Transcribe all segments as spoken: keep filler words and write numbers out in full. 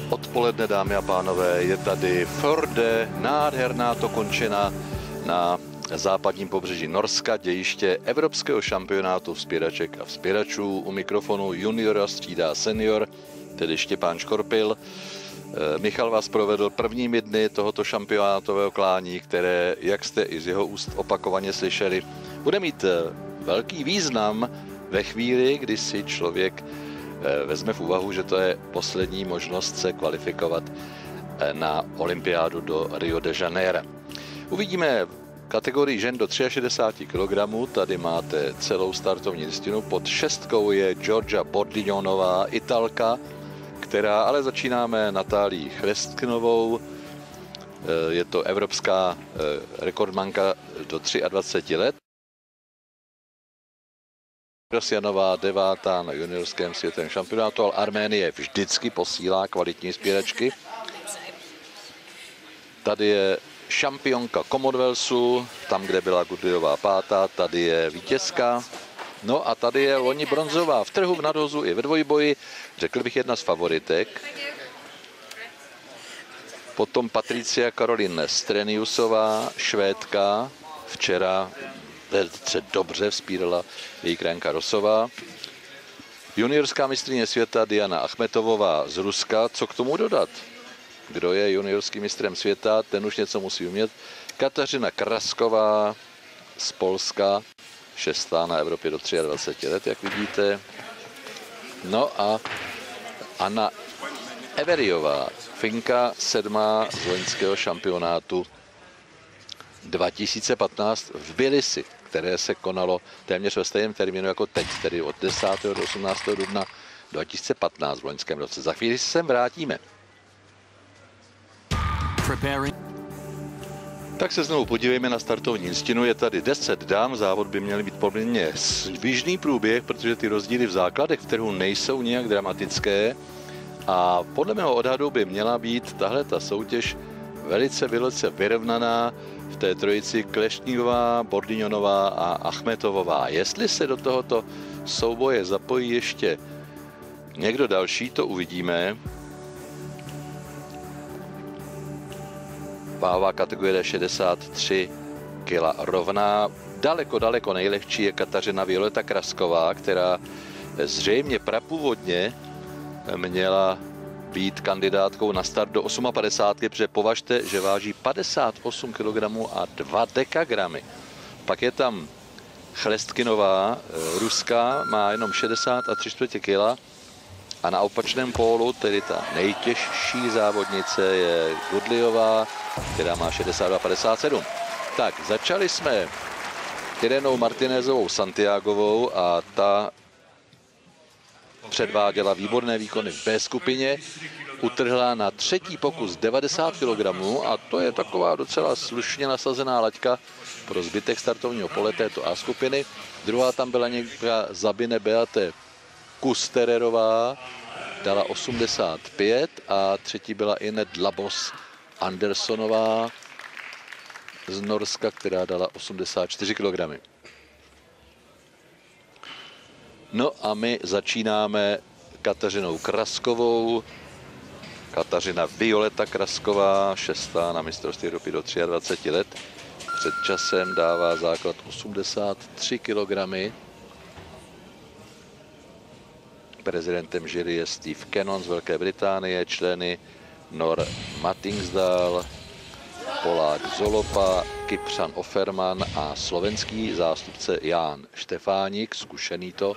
Odpoledne, dámy a pánové, je tady Førde, nádherná tokončina na západním pobřeží Norska, dějiště Evropského šampionátu vzpěraček a vzpěračů. U mikrofonu juniora střídá senior, tedy Štěpán Škorpil. Michal vás provedl prvními dny tohoto šampionátového klání, které, jak jste i z jeho úst opakovaně slyšeli, bude mít velký význam ve chvíli, kdy si člověk vezme v úvahu, že to je poslední možnost se kvalifikovat na olympiádu do Rio de Janeiro. Uvidíme kategorii žen do šedesáti tří kilogramů, tady máte celou startovní listinu. Pod šestkou je Georgia Bordignonová, Italka, která, ale začínáme Natálií Chlestkinovou, je to evropská rekordmanka do dvaceti tří let. Krasjanová devátá na juniorském světovém šampionátu, ale Arménie vždycky posílá kvalitní spěračky. Tady je šampionka Commonwealthu, tam, kde byla Goodleyová pátá, tady je vítězka. No a tady je loni bronzová v trhu, v nadhozu i ve dvojboji, řekl bych jedna z favoritek. Potom Patricia Caroline Streniusová, Švédka, včera velice dobře vzpírala její krajinka Rosová. Juniorská mistryně světa Diana Achmetovová z Ruska, co k tomu dodat? Kdo je juniorským mistrem světa, ten už něco musí umět. Kateřina Krasková z Polska, šestá na Evropě do dvaceti tří let, jak vidíte. No a Anna Everiová, Finka, sedmá z loňského šampionátu dva tisíce patnáct v Tbilisi, které se konalo téměř ve stejném termínu jako teď, tedy od desátého do osmnáctého dubna dva tisíce patnáct v loňském roce. Za chvíli se sem vrátíme. Tak se znovu podívejme na startovní listinu. Je tady deset dám, závod by měl být poměrně svižný průběh, protože ty rozdíly v základech v trhu nejsou nijak dramatické a podle mého odhadu by měla být tahle ta soutěž velice, velice vyrovnaná v té trojici Kleštníková, Bordignonová a Achmetovová. Jestli se do tohoto souboje zapojí ještě někdo další, to uvidíme. Váhová kategorie šedesát tři kila rovná. Daleko, daleko nejlehčí je Kateřina Violeta Krasková, která zřejmě prapůvodně měla být kandidátkou na start do padesát osm, protože považte, že váží padesát osm kilogramů a dva dekagramy. Pak je tam Chlestkinová, ruská, má jenom šedesát a tři čtvrtě kila. A na opačném pólu, tedy ta nejtěžší závodnice, je Goodleyová, která má šedesát dva padesát sedm. Tak, začali jsme Irenou Martinezovou Santiagovou a ta předváděla výborné výkony v B skupině. Utrhla na třetí pokus devadesát kilogramů a to je taková docela slušně nasazená laťka pro zbytek startovního pole této A skupiny. Druhá tam byla některá Zabine Beate Kustererová, dala osmdesát pět a třetí byla Inet Labos Andersonová z Norska, která dala osmdesát čtyři kilogramů. No a my začínáme Kateřinou Kraskovou. Kateřina Violeta Krasková, šestá na mistrovství Evropy do dvaceti tří let. Před časem dává základ osmdesát tři kilogramů. Prezidentem jury je Steve Cannon z Velké Británie, členy Nor Mattingsdal, Polák Zolopa, Kypřan Offerman a slovenský zástupce Ján Štefánik, zkušený to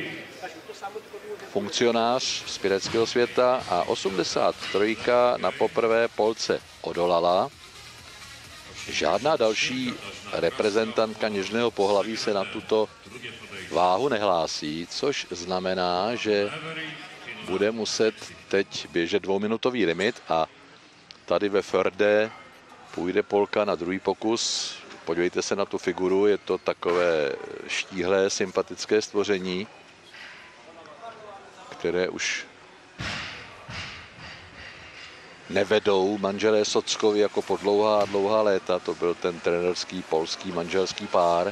funkcionář spěreckého světa, a osmdesát tři na poprvé Polce odolala. Žádná další reprezentantka něžného pohlaví se na tuto váhu nehlásí, což znamená, že bude muset teď běžet dvouminutový limit a tady ve Förde půjde Polka na druhý pokus. Podívejte se na tu figuru, je to takové štíhlé, sympatické stvoření, které už nevedou manželé Sockovi jako po dlouhá, dlouhá léta. To byl ten trenerský polský manželský pár.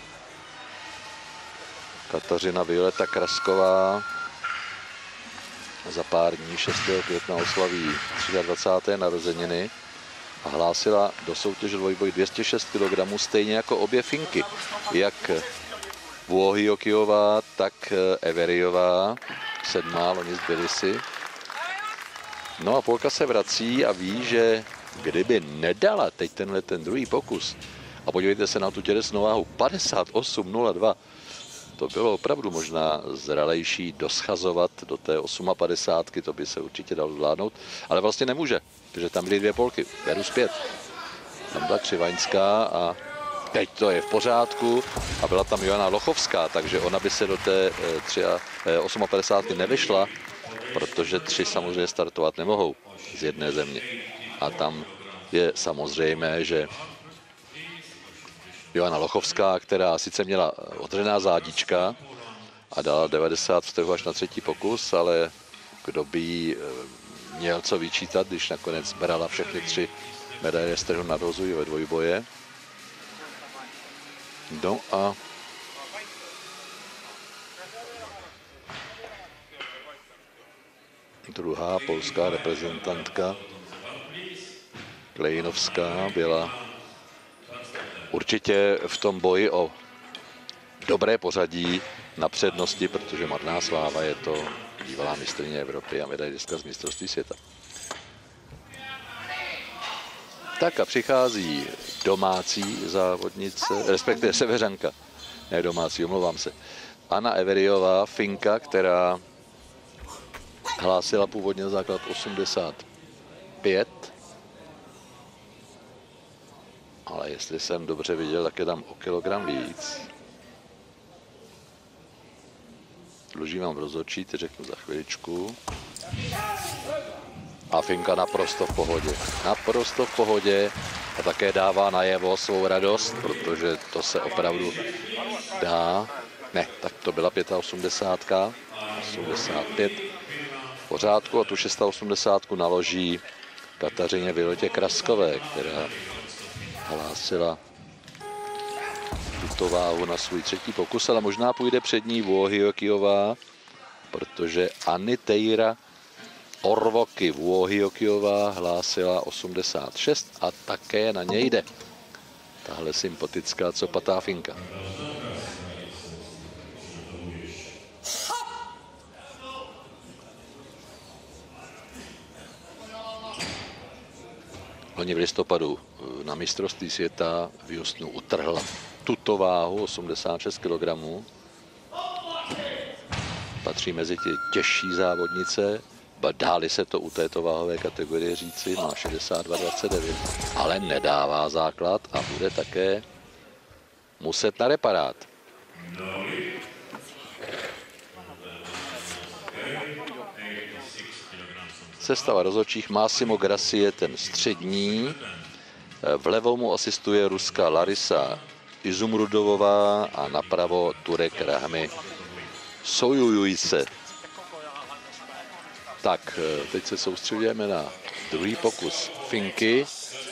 Kateřina Violeta Krasková za pár dní šestého května oslaví dvacáté třetí narozeniny a hlásila do soutěže dvojboj dvě stě šest kilogramů, stejně jako obě Finky, jak Vuohijokiová, tak Everiová, sedmá loni z Tbilisi. No a Polka se vrací a ví, že kdyby nedala teď tenhle ten druhý pokus, a podívejte se na tu tělesnou váhu, padesát osm nula dva, to bylo opravdu možná zralejší doschazovat do té padesátky osm, to by se určitě dalo zvládnout, ale vlastně nemůže, protože tam byly dvě Polky, beru zpět. Tam byla Křivaňská a teď to je v pořádku a byla tam Joana Lochovská, takže ona by se do té padesátky osm nevešla, protože tři samozřejmě startovat nemohou z jedné země. A tam je samozřejmé, že Joana Lochovská, která sice měla otevřená zádička a dala devadesát vteřin až na třetí pokus, ale kdo by jí měl co vyčítat, když nakonec brala všechny tři medaile z trhu nadhozují ve dvojboje. No a druhá polská reprezentantka Klejinovská byla určitě v tom boji o dobré pořadí na přednosti, protože marná sláva je to bývalá mistryně Evropy a medailistka z mistrovství světa. Tak a přichází domácí závodnice, respektive seveřanka, ne domácí, omlouvám se. Anna Everiová, Finka, která hlásila původně základ osmdesát pět, ale jestli jsem dobře viděl, tak je tam o kilogram víc. Dluží vám rozhodčí, ty řeknu za chviličku. A Finka naprosto v pohodě. Naprosto v pohodě a také dává najevo svou radost, protože to se opravdu dá. Ne, tak to byla osmdesát pět, osmdesát pět v pořádku a tu osmdesát šest naloží Kateřině Violetě Kraskové, která hlásila tuto váhu na svůj třetí pokus, ale možná půjde před ní Vuohijokiová, protože Aniteira Orvoky Vuohijokiová hlásila osmdesát šest a také na něj jde tahle sympatická copatá Finka. Loni v listopadu na mistrovství světa v Houstonu utrhla tuto váhu osmdesát šest kilogramů. Patří mezi ty těžší závodnice. Dáli se to u této váhové kategorie říci, má šedesát dva dvacet devět, ale nedává základ a bude také muset na reparát. Sestava rozhodčích: Massimo Grassi je ten střední, vlevo mu asistuje ruská Larisa Izumrudovová a napravo Turek Rahmi Sojujujse. Tak, teď se soustředíme na druhý pokus Finky.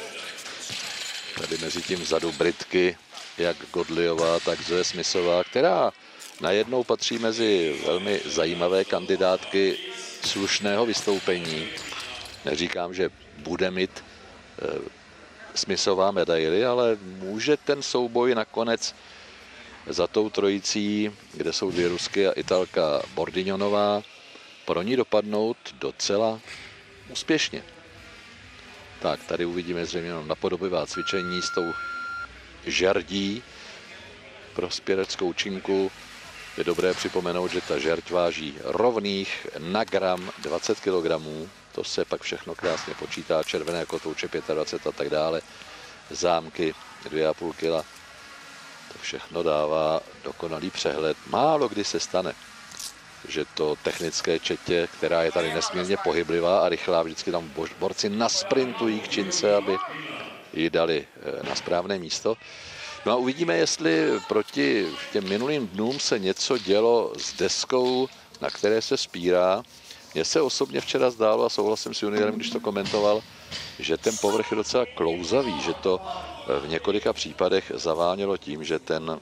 Tady mezi tím vzadu Britky, jak Godliová, tak Zoe Smithová, která najednou patří mezi velmi zajímavé kandidátky slušného vystoupení. Neříkám, že bude mít e, Smithová medaily, ale může ten souboj nakonec za tou trojicí, kde jsou dvě Rusky a Italka Bordignonová, pro ní dopadnout docela úspěšně. Tak, tady uvidíme zřejmě jenom napodobivá cvičení s tou žerdí pro spěreckou činku. Je dobré připomenout, že ta žerť váží rovných na gram dvacet kilogramů. To se pak všechno krásně počítá, červené kotouče dvacet pět a tak dále. Zámky dvě a půl kila. To všechno dává dokonalý přehled. Málo kdy se stane, že to technické četě, která je tady nesmírně pohyblivá a rychlá, vždycky tam borci nasprintují k čince, aby ji dali na správné místo. No a uvidíme, jestli proti těm minulým dnům se něco dělo s deskou, na které se spírá. Mně se osobně včera zdálo, a souhlasím s juniorem, když to komentoval, že ten povrch je docela klouzavý, že to v několika případech zavánělo tím, že ten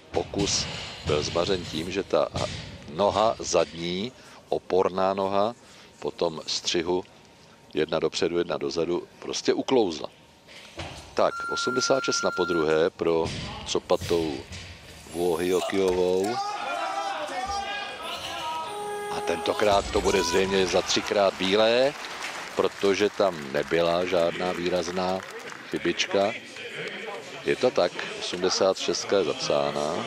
pokus byl zmařen tím, že ta noha zadní, oporná noha, po tom střihu, jedna dopředu, jedna dozadu, prostě uklouzla. Tak, osmdesát šest na podruhé pro copatou Wojtyłową. A tentokrát to bude zřejmě za třikrát bílé, protože tam nebyla žádná výrazná chybička. Je to tak, osmdesát šest je zapsána.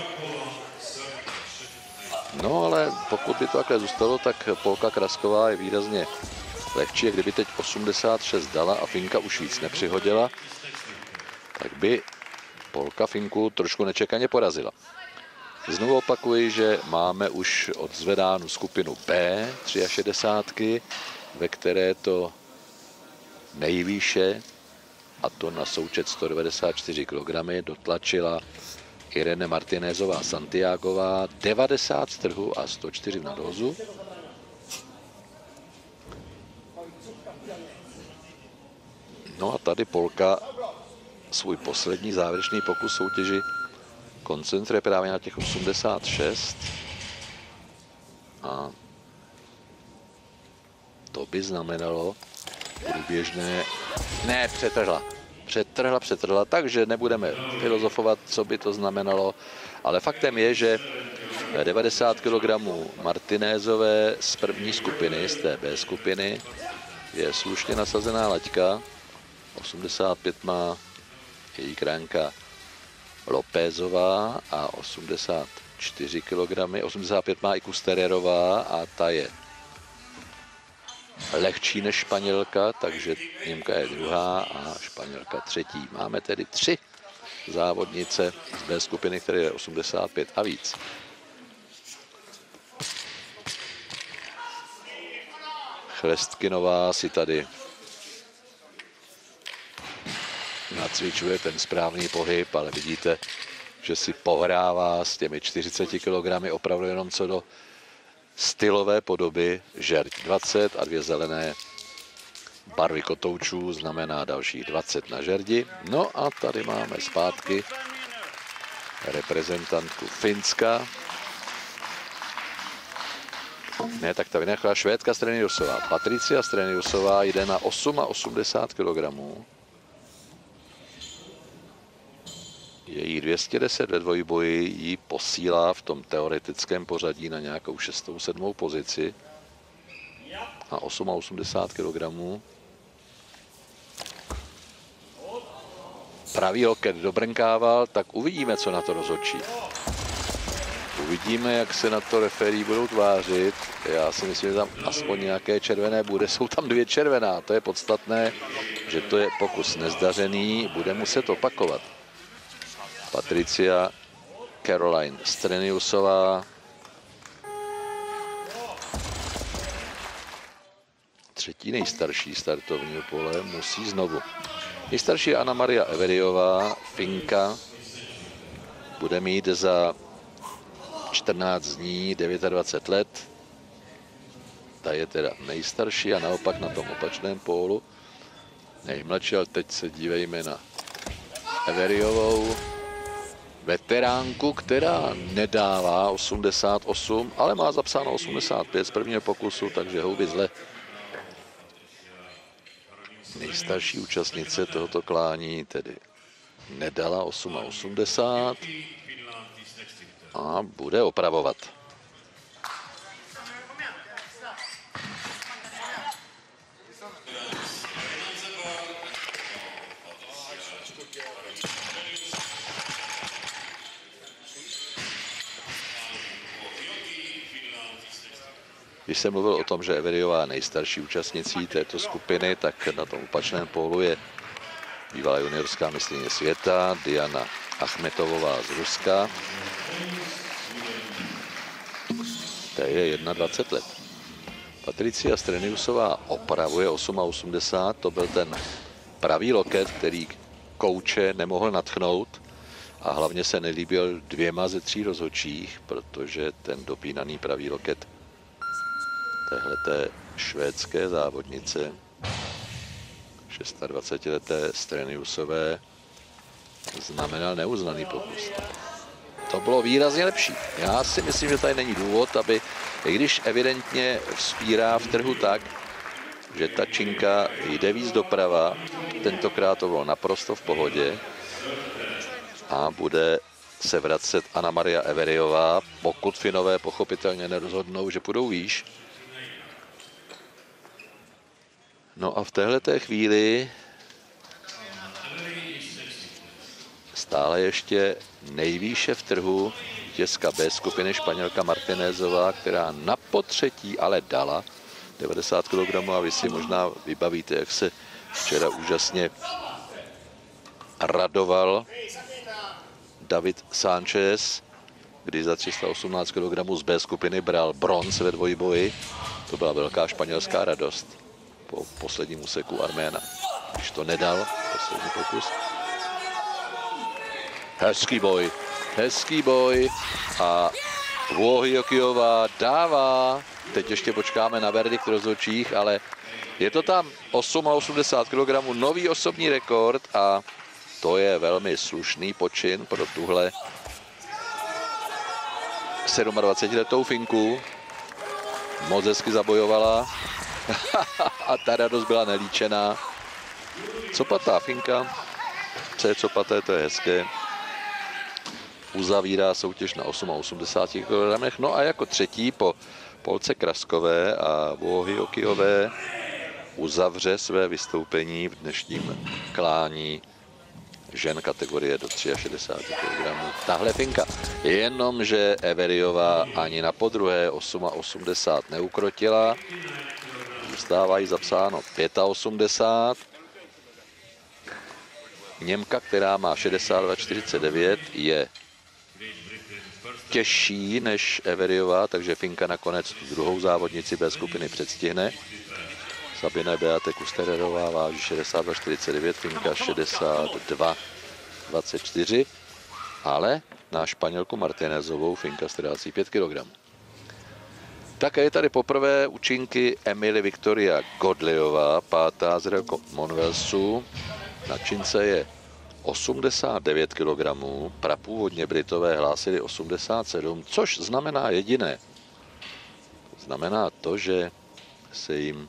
No ale pokud by to takhle zůstalo, tak Polka Krasková je výrazně lehčí. Kdyby teď osmdesát šest dala a Finka už víc nepřihodila, tak by Polka Finku trošku nečekaně porazila. Znovu opakuji, že máme už odzvedánu skupinu B, šedesát tři, ve které to nejvýše, a to na součet sto devadesát čtyři kilogramů, dotlačila Irene Martinézová Santiagová, devadesát strhů a sto čtyři v nadhozu. No a tady Polka svůj poslední závěrečný pokus soutěži koncentruje právě na těch osmdesát šest. A to by znamenalo průběžné... Ne, přetrhla. Přetrhla, přetrhla, takže nebudeme filozofovat, co by to znamenalo. Ale faktem je, že devadesát kilogramů Martinézové z první skupiny, z té B skupiny, je slušně nasazená laťka. osmdesát pět má její kránka Lópezová a osmdesát čtyři kilogramů. osmdesát pět má i Kustererová a ta je lehčí než Španělka, takže Němka je druhá a Španělka třetí. Máme tedy tři závodnice z B skupiny, které je osmdesát pět a víc. Chlestkinová si tady nacvičuje ten správný pohyb, ale vidíte, že si pohrává s těmi čtyřiceti kilogramy opravdu jenom co do stylové podoby. Žerť dvacet a dvě zelené barvy kotoučů znamená dalších dvacet na žerdi. No a tady máme zpátky reprezentantku Finska. Ne, tak ta vynechala Švédka Streniusová. Patricia Streniusová jde na osmdesát osm kilogramů. Její dvě stě deset ve dvojboji ji posílá v tom teoretickém pořadí na nějakou šestou, sedmou pozici. Na osmdesát osm kilogramů. Pravý loket dobrnkával, tak uvidíme, co na to rozhodčí. Uvidíme, jak se na to referí budou tvářit. Já si myslím, že tam aspoň nějaké červené bude. Jsou tam dvě červená, to je podstatné, že to je pokus nezdařený, bude muset opakovat. Patricia Caroline Streniusová. Třetí nejstarší startovního pole musí znovu. Nejstarší je Anna Maria Everiová, Finka. Bude mít za čtrnáct dní dvacet devět let. Ta je teda nejstarší a naopak na tom opačném pólu nejmladší, ale teď se dívejme na Everiovou. Veteránku, která nedává osmdesát osm, ale má zapsáno osmdesát pět z prvního pokusu, takže houby zle. Nejstarší účastnice tohoto klání tedy nedala osmdesát osm a bude opravovat. Když jsem mluvil o tom, že Everiová je nejstarší účastnicí této skupiny, tak na tom opačném pólu je bývalá juniorská mistryně světa Diana Achmetovová z Ruska. Ta je dvacet jedna let. Patricia Streniusová opravuje osmdesát osm, to byl ten pravý loket, který kouče nemohl natchnout a hlavně se nelíbil dvěma ze tří rozhodčích, protože ten dopínaný pravý loket téhleté švédské závodnice dvacetišestileté Streniusové znamenal neuznaný pokus. To bylo výrazně lepší. Já si myslím, že tady není důvod, aby, i když evidentně vzpírá v trhu tak, že ta činka jde víc doprava. Tentokrát to bylo naprosto v pohodě. A bude se vracet Anna Maria Everiová, pokud Finové pochopitelně nerozhodnou, že půjdou výš. No a v téhleté chvíli stále ještě nejvýše v trhu vítězka B skupiny Španělka Martinezová, která na potřetí ale dala devadesát kilogramů a vy si možná vybavíte, jak se včera úžasně radoval David Sánchez, kdy za tři sta osmnáct kilogramů z B skupiny bral bronz ve dvojboji. To byla velká španělská radost po posledním úseku Arména, když to nedal, poslední pokus. Hezký boj, hezký boj a Weightliftingová dává. Teď ještě počkáme na verdikt rozhodčích, ale je to tam osmdesát osm kilogramů, nový osobní rekord a to je velmi slušný počin pro tuhle sedmadvacetiletou Finku. Moc hezky zabojovala a ta radost byla nelíčená. Copatá Finka, co je copaté, to je hezké. Uzavírá soutěž na osmdesát osm kilogramech. No a jako třetí po Polce Kraskové a Weightliftingové uzavře své vystoupení v dnešním klání žen kategorie do šedesáti tří kilogramů. Tahle Finka, jenomže Everiová ani na podruhé osmdesát osm neukrotila. Zůstává jí zapsáno osmdesát pět. Němka, která má šedesát dva čtyřicet devět, je těžší než Everiová, takže Finka nakonec tu druhou závodnici B skupiny předstihne. Sabine Beate Kustererová váží šedesát dva čtyřicet devět, Finka šedesát dva dvacet čtyři, ale na Španělku Martinezovou Finka ztrácí pět kilogramů. Také je tady poprvé účinky Emily Victoria Godleyová, pátá z Commonwealthu. Na čince je osmdesát devět kilogramů, prapůvodně Britové hlásili osmdesát sedm, což znamená jediné. Znamená to, že se jim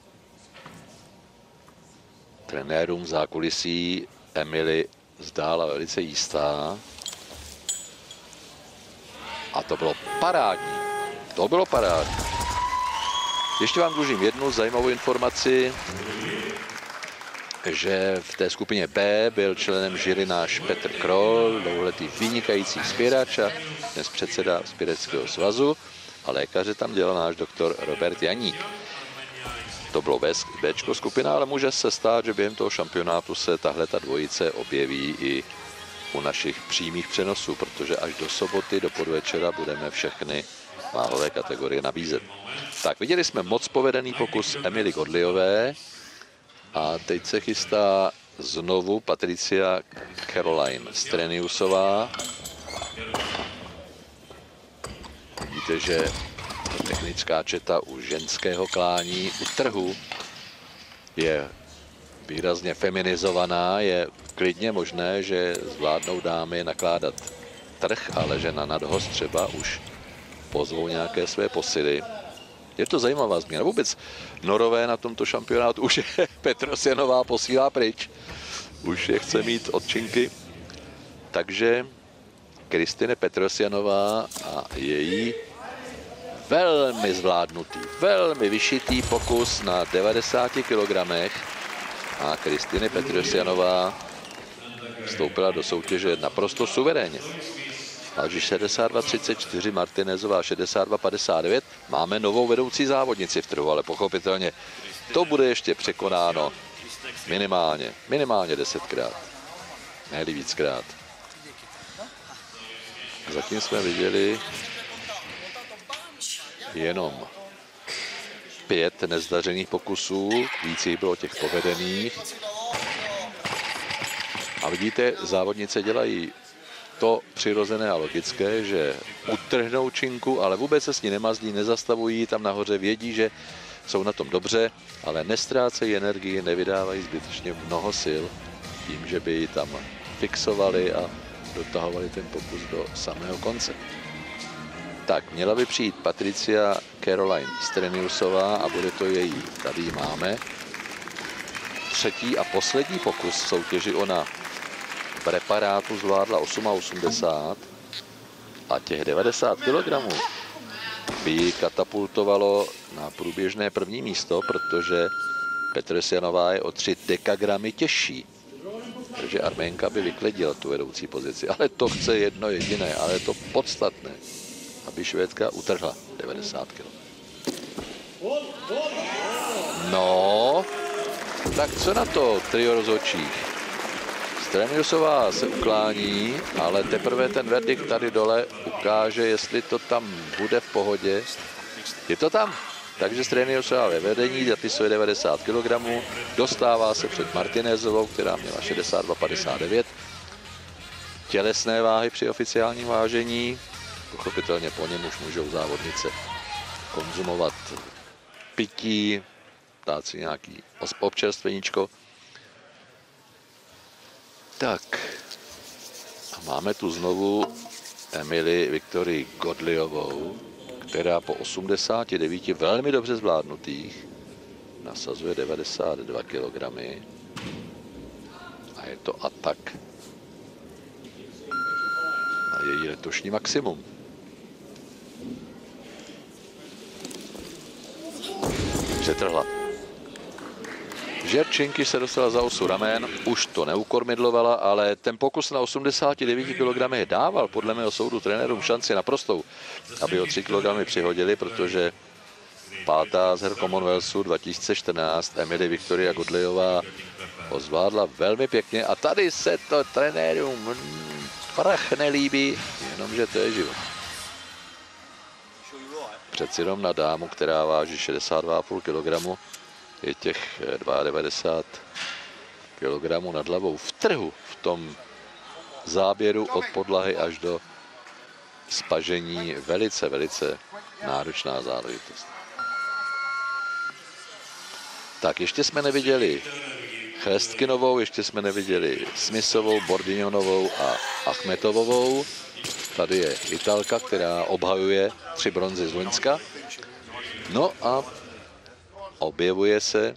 trenérům v zákulisí Emily zdála velice jistá. A to bylo parádní. To bylo parádní. Ještě vám dlužím jednu zajímavou informaci, že v té skupině B byl členem jury náš Petr Kroll, dlouholetý vynikající spěrač a dnes předseda Spěreckého svazu, a lékaře tam dělal náš doktor Robert Janík. To bylo Bčko skupina, ale může se stát, že během toho šampionátu se tahle ta dvojice objeví i u našich přímých přenosů, protože až do soboty, do podvečera budeme všechny váhové kategorie nabízet. Tak, viděli jsme moc povedený pokus Emily Godleyové a teď se chystá znovu Patricia Caroline Streniusová. Vidíte, že technická četa u ženského klání, u trhu je výrazně feminizovaná, je klidně možné, že zvládnou dámy nakládat trh, ale že na nadhost třeba už pozvou nějaké své posily. Je to zajímavá změna. Vůbec Norové na tomto šampionátu už je Petrosjanová posílá pryč. Už je chce mít odčinky. Takže Kristine Petrosjanová a její velmi zvládnutý, velmi vyšitý pokus na devadesáti kilogramech. A Kristine Petrosjanová vstoupila do soutěže naprosto suverénně. Váží šedesát dva třicet čtyři, Martinezová šedesát dva padesát devět. Máme novou vedoucí závodnici v trhu, ale pochopitelně to bude ještě překonáno minimálně, minimálně desetkrát, ne-li víckrát. Zatím jsme viděli jenom pět nezdařených pokusů, víc jich bylo těch povedených. A vidíte, závodnice dělají to přirozené a logické, že utrhnou činku, ale vůbec se s ní nemazlí, nezastavují tam nahoře, vědí, že jsou na tom dobře, ale nestrácejí energii, nevydávají zbytečně mnoho sil tím, že by ji tam fixovali a dotahovali ten pokus do samého konce. Tak, měla by přijít Patricia Caroline Streniusová a bude to její, tady ji máme, třetí a poslední pokus v soutěži ona preparátu zvládla osmadesát osm a těch devadesát kilogramů by ji katapultovalo na průběžné první místo, protože Petrosjanová je o tři dekagramy těžší. Takže Arménka by vyklidila tu vedoucí pozici, ale to chce jedno jediné, ale je to podstatné, aby Švédka utrhla devadesát kilo. No, tak co na to trio rozhodčích? Streniusová se uklání, ale teprve ten verdikt tady dole ukáže, jestli to tam bude v pohodě. Je to tam, takže Streniusová ve vedení zapisuje devadesát kilogramů, dostává se před Martinezovou, která měla šedesát dva padesát devět. Tělesné váhy při oficiálním vážení, pochopitelně po něm už můžou závodnice konzumovat pití, dát si nějaký občerstveníčko. Tak, a máme tu znovu Emily Viktorii Godliovou, která po osmdesáti devíti velmi dobře zvládnutých nasazuje devadesát dva kilogramů. A je to atak na její letošní maximum. Přetrhla. Žerčinky se dostala za osu ramen, už to neukormidlovala, ale ten pokus na osmdesáti devíti kilogramech dával podle mého soudu trenérům šanci naprostou, aby o tři kilogramy přihodili, protože pátá z her Commonwealthu dva tisíce čtrnáct Emily Viktoria Godliová ho zvládla velmi pěkně a tady se to trenérům prach nelíbí, jenomže to je život. Přeci jenom na dámu, která váží šedesát dva celá pět kilogramu, je těch devadesát dva kilogramů nad hlavou v trhu, v tom záběru od podlahy až do spažení velice, velice náročná záležitost. Tak ještě jsme neviděli Chlestkinovou, ještě jsme neviděli Smithovou, Bordignonovou a Achmetovovou. Tady je Italka, která obhajuje tři bronzy z loňska. No a objevuje se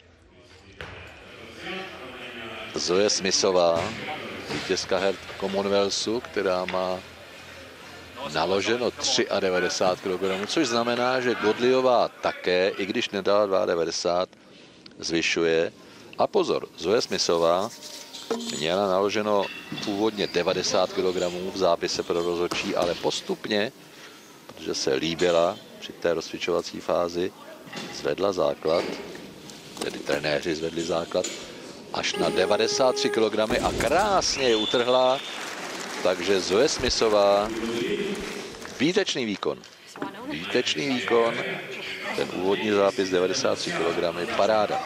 Zoe Smithová, vítězka her Commonwealthu, která má naloženo devadesát tři kilogramů, což znamená, že Godliová také, i když nedala devadesát dva, zvyšuje. A pozor, Zoe Smithová měla naloženo původně devadesát kilogramů v zápise pro rozhodčí, ale postupně, protože se líbila při té rozcvičovací fázi, zvedla základ, tedy trenéři zvedli základ, až na devadesát tři kilogramů a krásně je utrhla. Takže Zoe Smithová, výtečný výkon. Výtečný výkon, ten úvodní zápis devadesát tři kilogramů, paráda.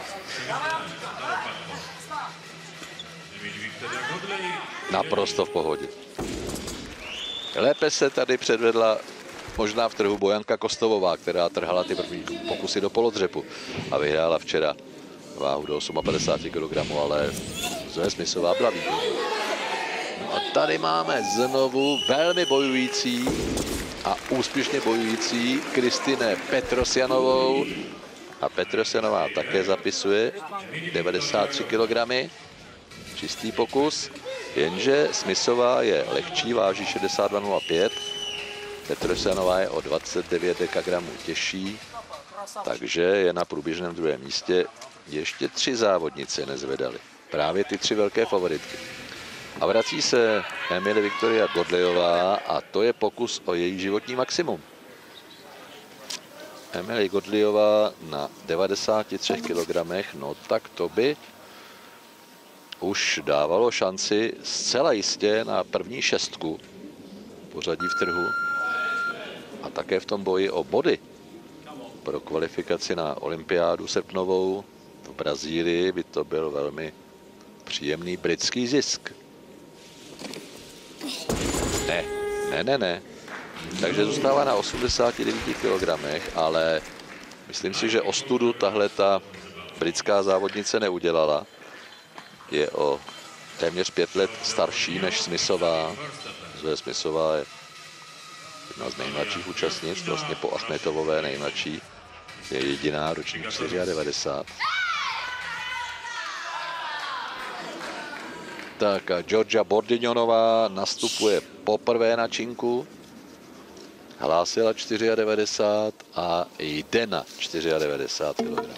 Naprosto v pohodě. Lépe se tady předvedla možná v trhu Bojanka Kostovová, která trhala ty první pokusy do polodřepu a vyhrála včera váhu do padesát osm kilogramů, ale Zoe Smithová byla výborná. No a tady máme znovu velmi bojující a úspěšně bojující Kristine Petrosjanovou. A Petrosjanová také zapisuje devadesát tři kilogramů. Čistý pokus, jenže Smithová je lehčí, váží šedesát dva nula pět. Petrosjanová je o dvacet devět dekagramů těžší, takže je na průběžném druhém místě. Ještě tři závodnice nezvedaly. Právě ty tři velké favoritky. A vrací se Emily Viktoria Godliová a to je pokus o její životní maximum. Emily Godliová na devadesáti třech kilogramech, no tak to by už dávalo šanci zcela jistě na první šestku pořadí v trhu a také v tom boji o body pro kvalifikaci na olympiádu srpnovou v Brazílii by to byl velmi příjemný britský zisk. Ne, ne, ne, ne. Takže zůstává na osmdesáti devíti kilogramech, ale myslím si, že ostudu tahle ta britská závodnice neudělala. Je o téměř pět let starší než Smithová. Zoe Smithová je jedna z nejmladších účastnic, vlastně po Achmetovové nejmladší. Je jediná, ročník devadesát čtyři. Tak a Georgia Bordignonová nastupuje poprvé na činku. Hlásila devadesát čtyři a jde na devadesát čtyři kilogramů.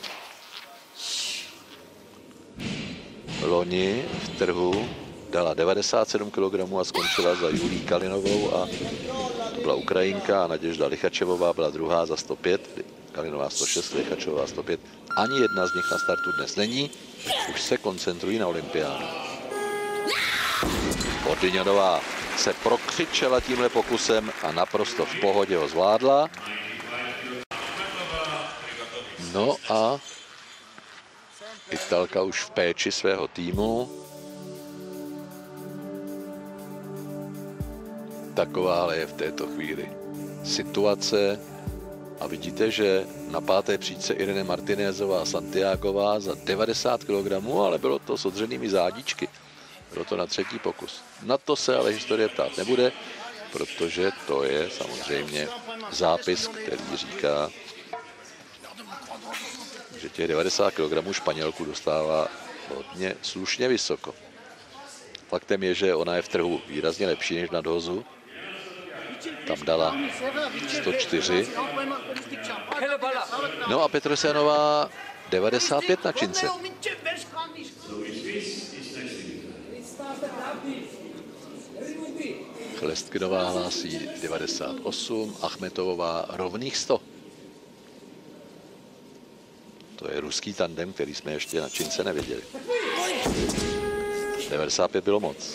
Loni v trhu dala devadesát sedm kilogramů a skončila za Julí Kalinovou a to byla Ukrajinka a Naděžda Lichačevová byla druhá za sto pět. Kalinová sto šest, Lichačová sto pět. Ani jedna z nich na startu dnes není. Už se koncentrují na olympiádu. Bordignonová se prokřičela tímhle pokusem a naprosto v pohodě ho zvládla. No a Italka už v péči svého týmu. Taková je v této chvíli situace. A vidíte, že na páté příčce Irene Martinézová Santiagová za devadesát kilogramů, ale bylo to s odřenými zádičky. Bylo to na třetí pokus. Na to se ale historie ptát nebude, protože to je samozřejmě zápis, který říká, že těch devadesát kilogramů Španělku dostává hodně slušně vysoko. Faktem je, že ona je v trhu výrazně lepší než na dozu. Tam dala sto čtyři. No a Petrosjanová devadesát pět na čince. Chlestkinová hlásí devadesát osm, Achmetovová rovných sto. To je ruský tandem, který jsme ještě na čince neviděli. devadesát pět bylo moc.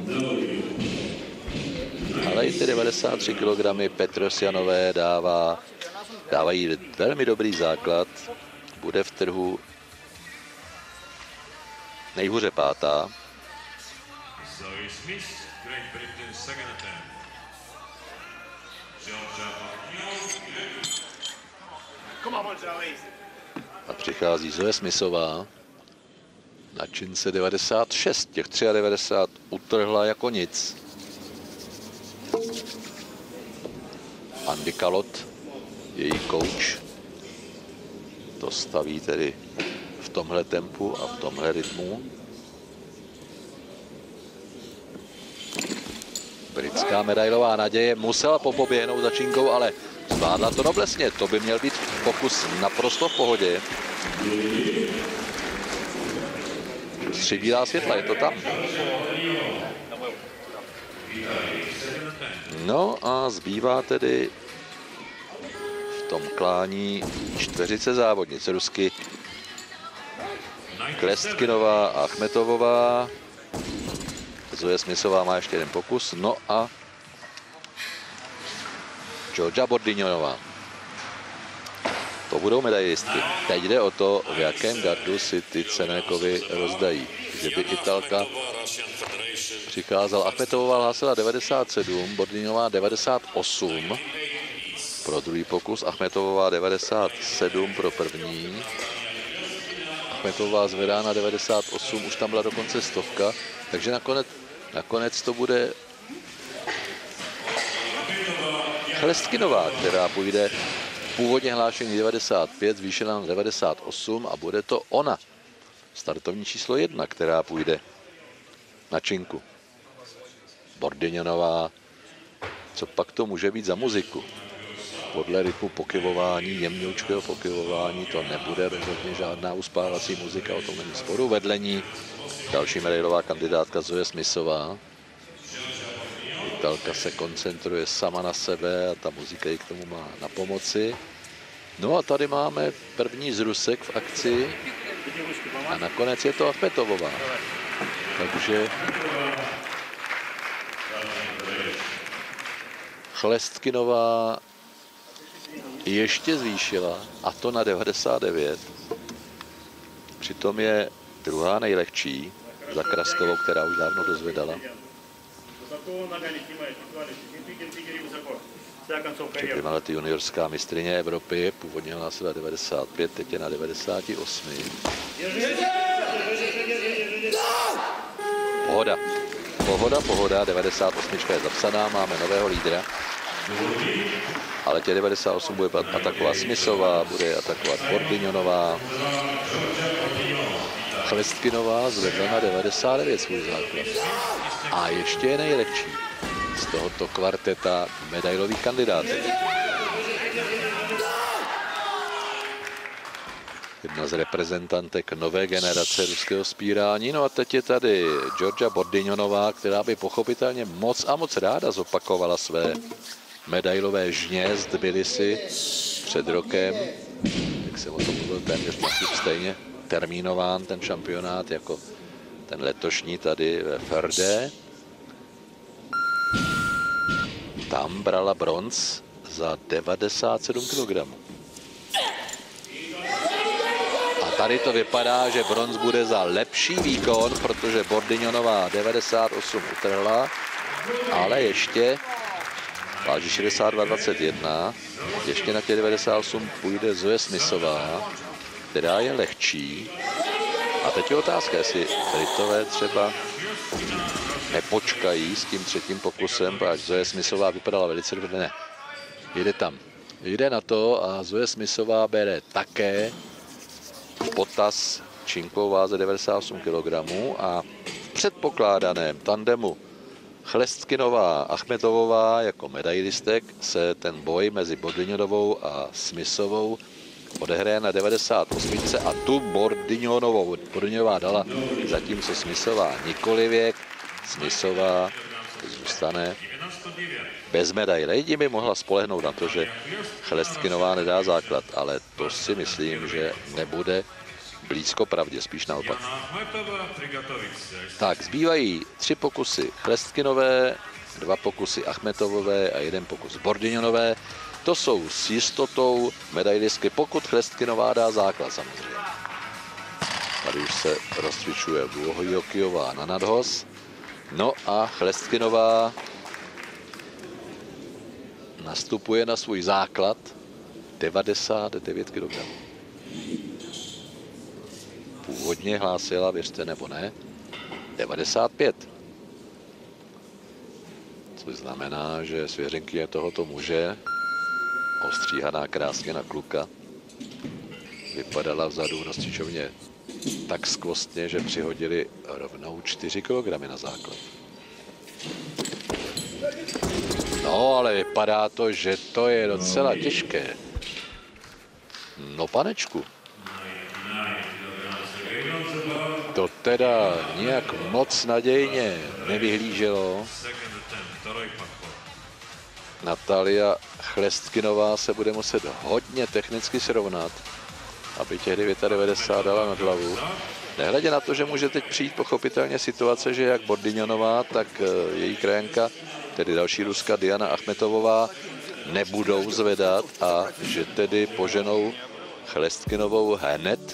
Ale i ty devadesát tři kilogramů Petrosjanové dává, dávají velmi dobrý základ. Bude v trhu nejhůře pátá. A přichází Zoe Smithová na čince devadesát šest. Těch devadesát tři utrhla jako nic. Andy Kalot, její coach, to staví tedy v tomhle tempu a v tomhle rytmu. Britská medailová naděje musela popoběhnout za činkou, ale zvládla to noblesně. To by měl být pokus naprosto v pohodě. Tři bílá světla, je to tam. No a zbývá tedy v tom klání čtyřicet závodnic. Rusky Klestkinová a Achmetovová. Zoe Smithová má ještě jeden pokus. No a Georgia Bordignonová. To budou medailistky. Teď jde o to, v jakém gardu si ty cenné kovy rozdají. Že by Italka přicházela. Achmetovová hlásila devadesát sedm, Bordignonová devadesát osm pro druhý pokus, Achmetovová devadesát sedm pro první. Achmetovová zvedá na devadesát osm, už tam byla dokonce stovka, takže nakonec, nakonec to bude Chlestkinová, která půjde původně hlášení devadesát pět, zvýšená na devadesát osm a bude to ona, startovní číslo jedna, která půjde na činku. Bordignonová, co pak to může být za muziku? Podle rytmu pokyvování, jemňoučkého pokyvování, to nebude rozhodně žádná uspávací muzika, o tom není sporu. Vedlení další medailová kandidátka Zoe Smithová. Italka se koncentruje sama na sebe a ta muzika ji k tomu má na pomoci. No a tady máme první z Rusek v akci a nakonec je to Achmetovová. Takže Chlestkinová ještě zvýšila, a to na devadesát devět. Přitom je druhá nejlehčí za Kraskovou, která už dávno dozvedala. Před dvěma lety juniorská mistryně Evropy, původně hlásila devadesát pět, teď je na devadesát osm. Pohoda. Pohoda, pohoda, devadesát osm je zapsaná, máme nového lídra. Ale tě devadesát osm bude atakovat Smithová, bude atakovat Bordignonová. Chlestkinová zvedla na devadesát devět svůj základ. A ještě je nejlepší z tohoto kvarteta medailových kandidátů. Jedna z reprezentantek nové generace ruského vzpírání. No a teď je tady Georgia Bordignonová, která by pochopitelně moc a moc ráda zopakovala své medailové žně z Tbilisi před rokem. Jak jsem o tom mluvil, téměř stejně termínován ten šampionát jako ten letošní tady ve Förde. Tam brala bronz za devadesát sedm kilogramů. A tady to vypadá, že bronz bude za lepší výkon, protože Bordignonová devadesát osm utrhla, ale ještě váží šedesát dva dvacet jedna, ještě na těch devadesát osm půjde Zoe Smithová, která je lehčí. A teď je otázka, jestli Britové třeba nepočkají s tím třetím pokusem, protože Zoe Smithová vypadala velice dobře. Ne, jde tam. Jde na to a Zoe Smithová bere také potaz činkou váze devadesát osm kilogramů a v předpokládaném tandemu Chlestkinová Achmetovová jako medailistek se ten boj mezi Bordignonovou a Smithovou odehraje na devadesát osm a tu Bordignonovou Bordignonová dala, zatímco Smithová nikoli věk. Smithová zůstane bez medaile. Jedině by mohla spolehnout na to, že Chlestkinová nedá základ, ale to si myslím, že nebude blízko pravdě, spíš naopak. Tak, zbývají tři pokusy Chlestkinové, dva pokusy Achmetovové a jeden pokus Bordignonové. To jsou s jistotou medailistky, pokud Chlestkinová dá základ samozřejmě. Tady už se rozcvičuje Bluhojokijová na nadhoz. No a Chlestkinová nastupuje na svůj základ devadesát devět kilogramů. Původně hlásila, věřte nebo ne, devadesát pět. Což znamená, že svěřenkyně tohoto muže, ostříhaná krásně na kluka, vypadala vzadu v rozcvičovně tak skvostně, že přihodili rovnou čtyři kilogramy na základ. No, ale vypadá to, že to je docela těžké. No, panečku. To teda nějak moc nadějně nevyhlíželo. Natalia Chlestkinová se bude muset hodně technicky srovnat, aby těch devadesát devět dala nad hlavu. Nehledě na to, že může teď přijít pochopitelně situace, že jak Bordignonová, tak její krajanka, tedy další Ruska Diana Achmetovová, nebudou zvedat a že tedy poženou Chlestkinovou hned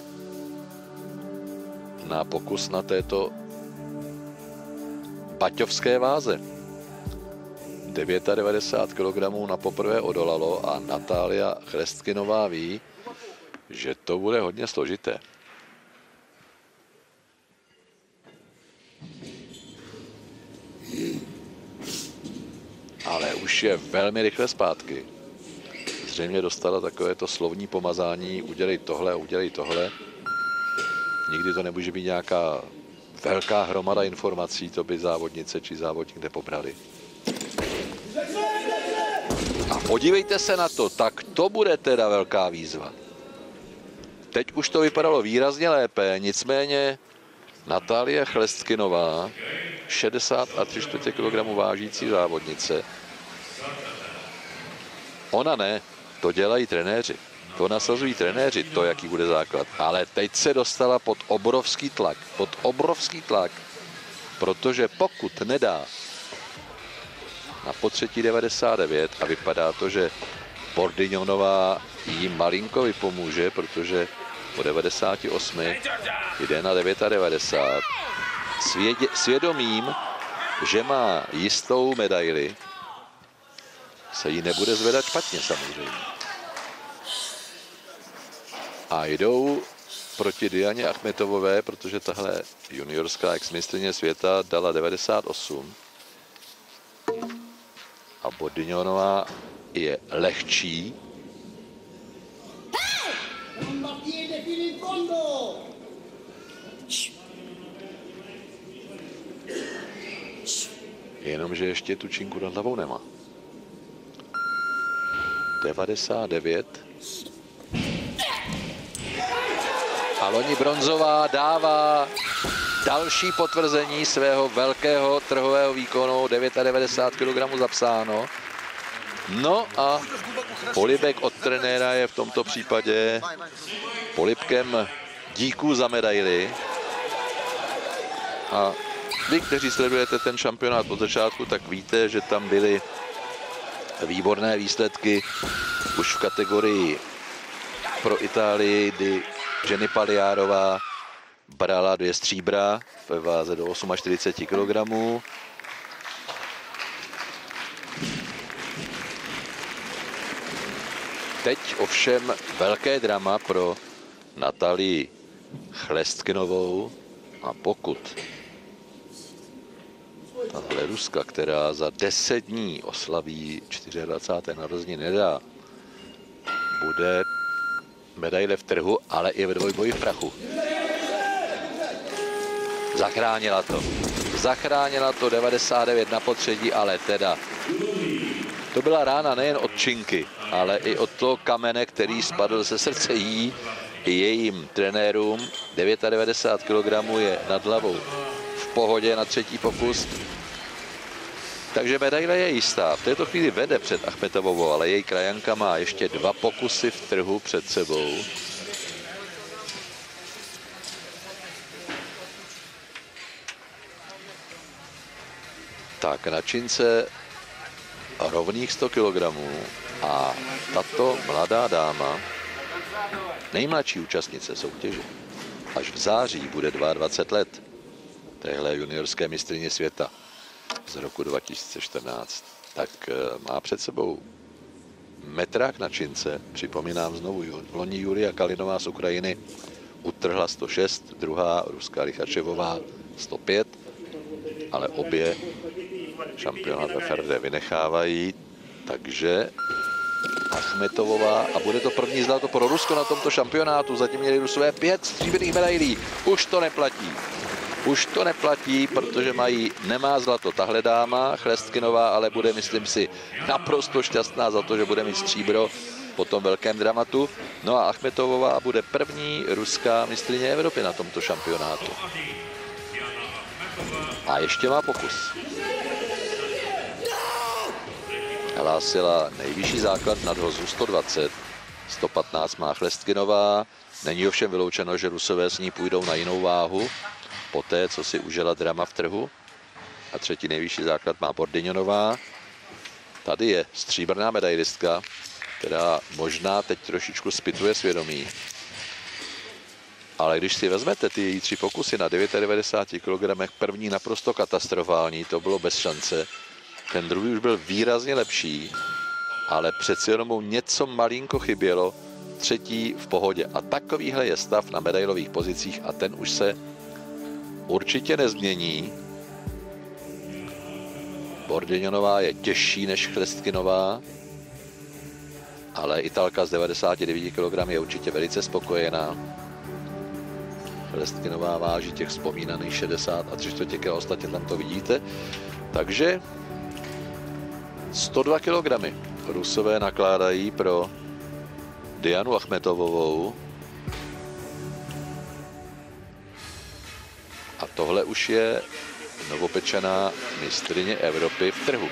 na pokus na této baťovské váze. devadesát devět kilogramů na poprvé odolalo a Natalia Chlestkinová ví, že to bude hodně složité. Ale už je velmi rychle zpátky. Zřejmě dostala takovéto slovní pomazání, udělej tohle a udělej tohle. Nikdy to nemůže být nějaká velká hromada informací, to by závodnice či závodník nepobrali. A podívejte se na to, tak to bude teda velká výzva. Teď už to vypadalo výrazně lépe, nicméně Natalia Chlestkinová, šedesát a tři čtvrtě kilogramů vážící závodnice. Ona ne, to dělají trenéři. To nasazují trenéři, to, jaký bude základ. Ale teď se dostala pod obrovský tlak. Pod obrovský tlak. Protože pokud nedá na potřetí devadesát devět a vypadá to, že Bordignonová jí malinko vypomůže, protože po devadesáti osmi jde na devadesát devět. Svědě, svědomím, že má jistou medaili, se jí nebude zvedat špatně samozřejmě. A jdou proti Dianě Achmetovové, protože tahle juniorská exmistryně světa dala devadesát osm. A Bordignonová je lehčí. Jenomže ještě tu činku nad hlavou nemá. devadesát devět. A loni bronzová dává další potvrzení svého velkého trhového výkonu, devadesát devět kilogramů zapsáno. No a polibek od trenéra je v tomto případě polibkem díků za medaili. A vy, kteří sledujete ten šampionát od začátku, tak víte, že tam byly výborné výsledky už v kategorii pro Itálii, kdy Jenny Paliárová brala dvě stříbra ve váze do čtyřicet osm kilogramů. Teď ovšem velké drama pro Natalii Chlestkinovou, a pokud tahle Ruska, která za deset dní oslaví dvacáté čtvrté narozeniny, nedá, bude medaile v trhu, ale i ve dvojboji v prachu. Zachránila to. Zachránila to devadesát devět na potředí, ale teda to byla rána nejen od činky, ale i od toho kamene, který spadl ze srdce jí i jejím trenérům. devadesát devět kilogramů je nad hlavou v pohodě na třetí pokus. Takže medaile je jistá. V této chvíli vede před Achmetovou, ale její krajanka má ještě dva pokusy v trhu před sebou. Tak na čince rovných sto kilogramů a tato mladá dáma, nejmladší účastnice soutěže, až v září bude dvacet dva let, téhle juniorské mistryně světa z roku dva tisíce čtrnáct, tak má před sebou metrák na čince. Připomínám znovu, loni Julia Kalinová z Ukrajiny utrhla sto šest, druhá Ruská Lichačevová sto pět, ale obě šampionát ve Ferde vynechávají, takže Achmetovová, a bude to první zlato pro Rusko na tomto šampionátu. Zatím měli Rusové pět stříbrných medailí. Už to neplatí. Už to neplatí, protože mají, nemá zlato tahle dáma, Chlestkinová, ale bude, myslím si, naprosto šťastná za to, že bude mít stříbro po tom velkém dramatu. No a Achmetovová bude první ruská mistryně Evropy na tomto šampionátu. A ještě má pokus. Hlásila nejvyšší základ nadhozu sto dvacet, sto patnáct má Chlestkinová. Není ovšem vyloučeno, že Rusové s ní půjdou na jinou váhu, poté, co si užila drama v trhu. A třetí nejvyšší základ má Bordyňonová. Tady je stříbrná medailistka, která možná teď trošičku zpytuje svědomí. Ale když si vezmete ty její tři pokusy na devadesát devět kilogramech, první naprosto katastrofální, to bylo bez šance. Ten druhý už byl výrazně lepší, ale přeci jenom mu něco malinko chybělo. Třetí v pohodě. A takovýhle je stav na medailových pozicích a ten už se určitě nezmění. Bordyňonová je těžší než Chlestkinová, ale Italka z devadesát devět kilogramů je určitě velice spokojená. Chlestkinová váží těch vzpomínaných šedesát a tři čtvrtě kila, ostatně tam to vidíte. Takže sto dva kilogramů Rusové nakládají pro Dianu Achmetovovou. A tohle už je novopečená mistryně Evropy v trhu.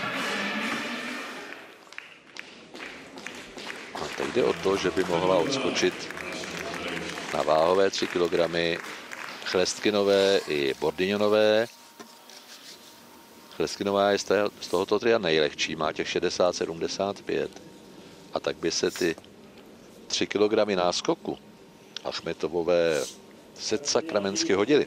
A teď jde o to, že by mohla odskočit na váhové tři kilogramy Chlestkinové i Bordyňonové. Chlestkinová je z tohoto tria nejlehčí, má těch šedesát sedmdesát pět. A tak by se ty tři kilogramy náskoku Achmetovové se sakramensky hodily.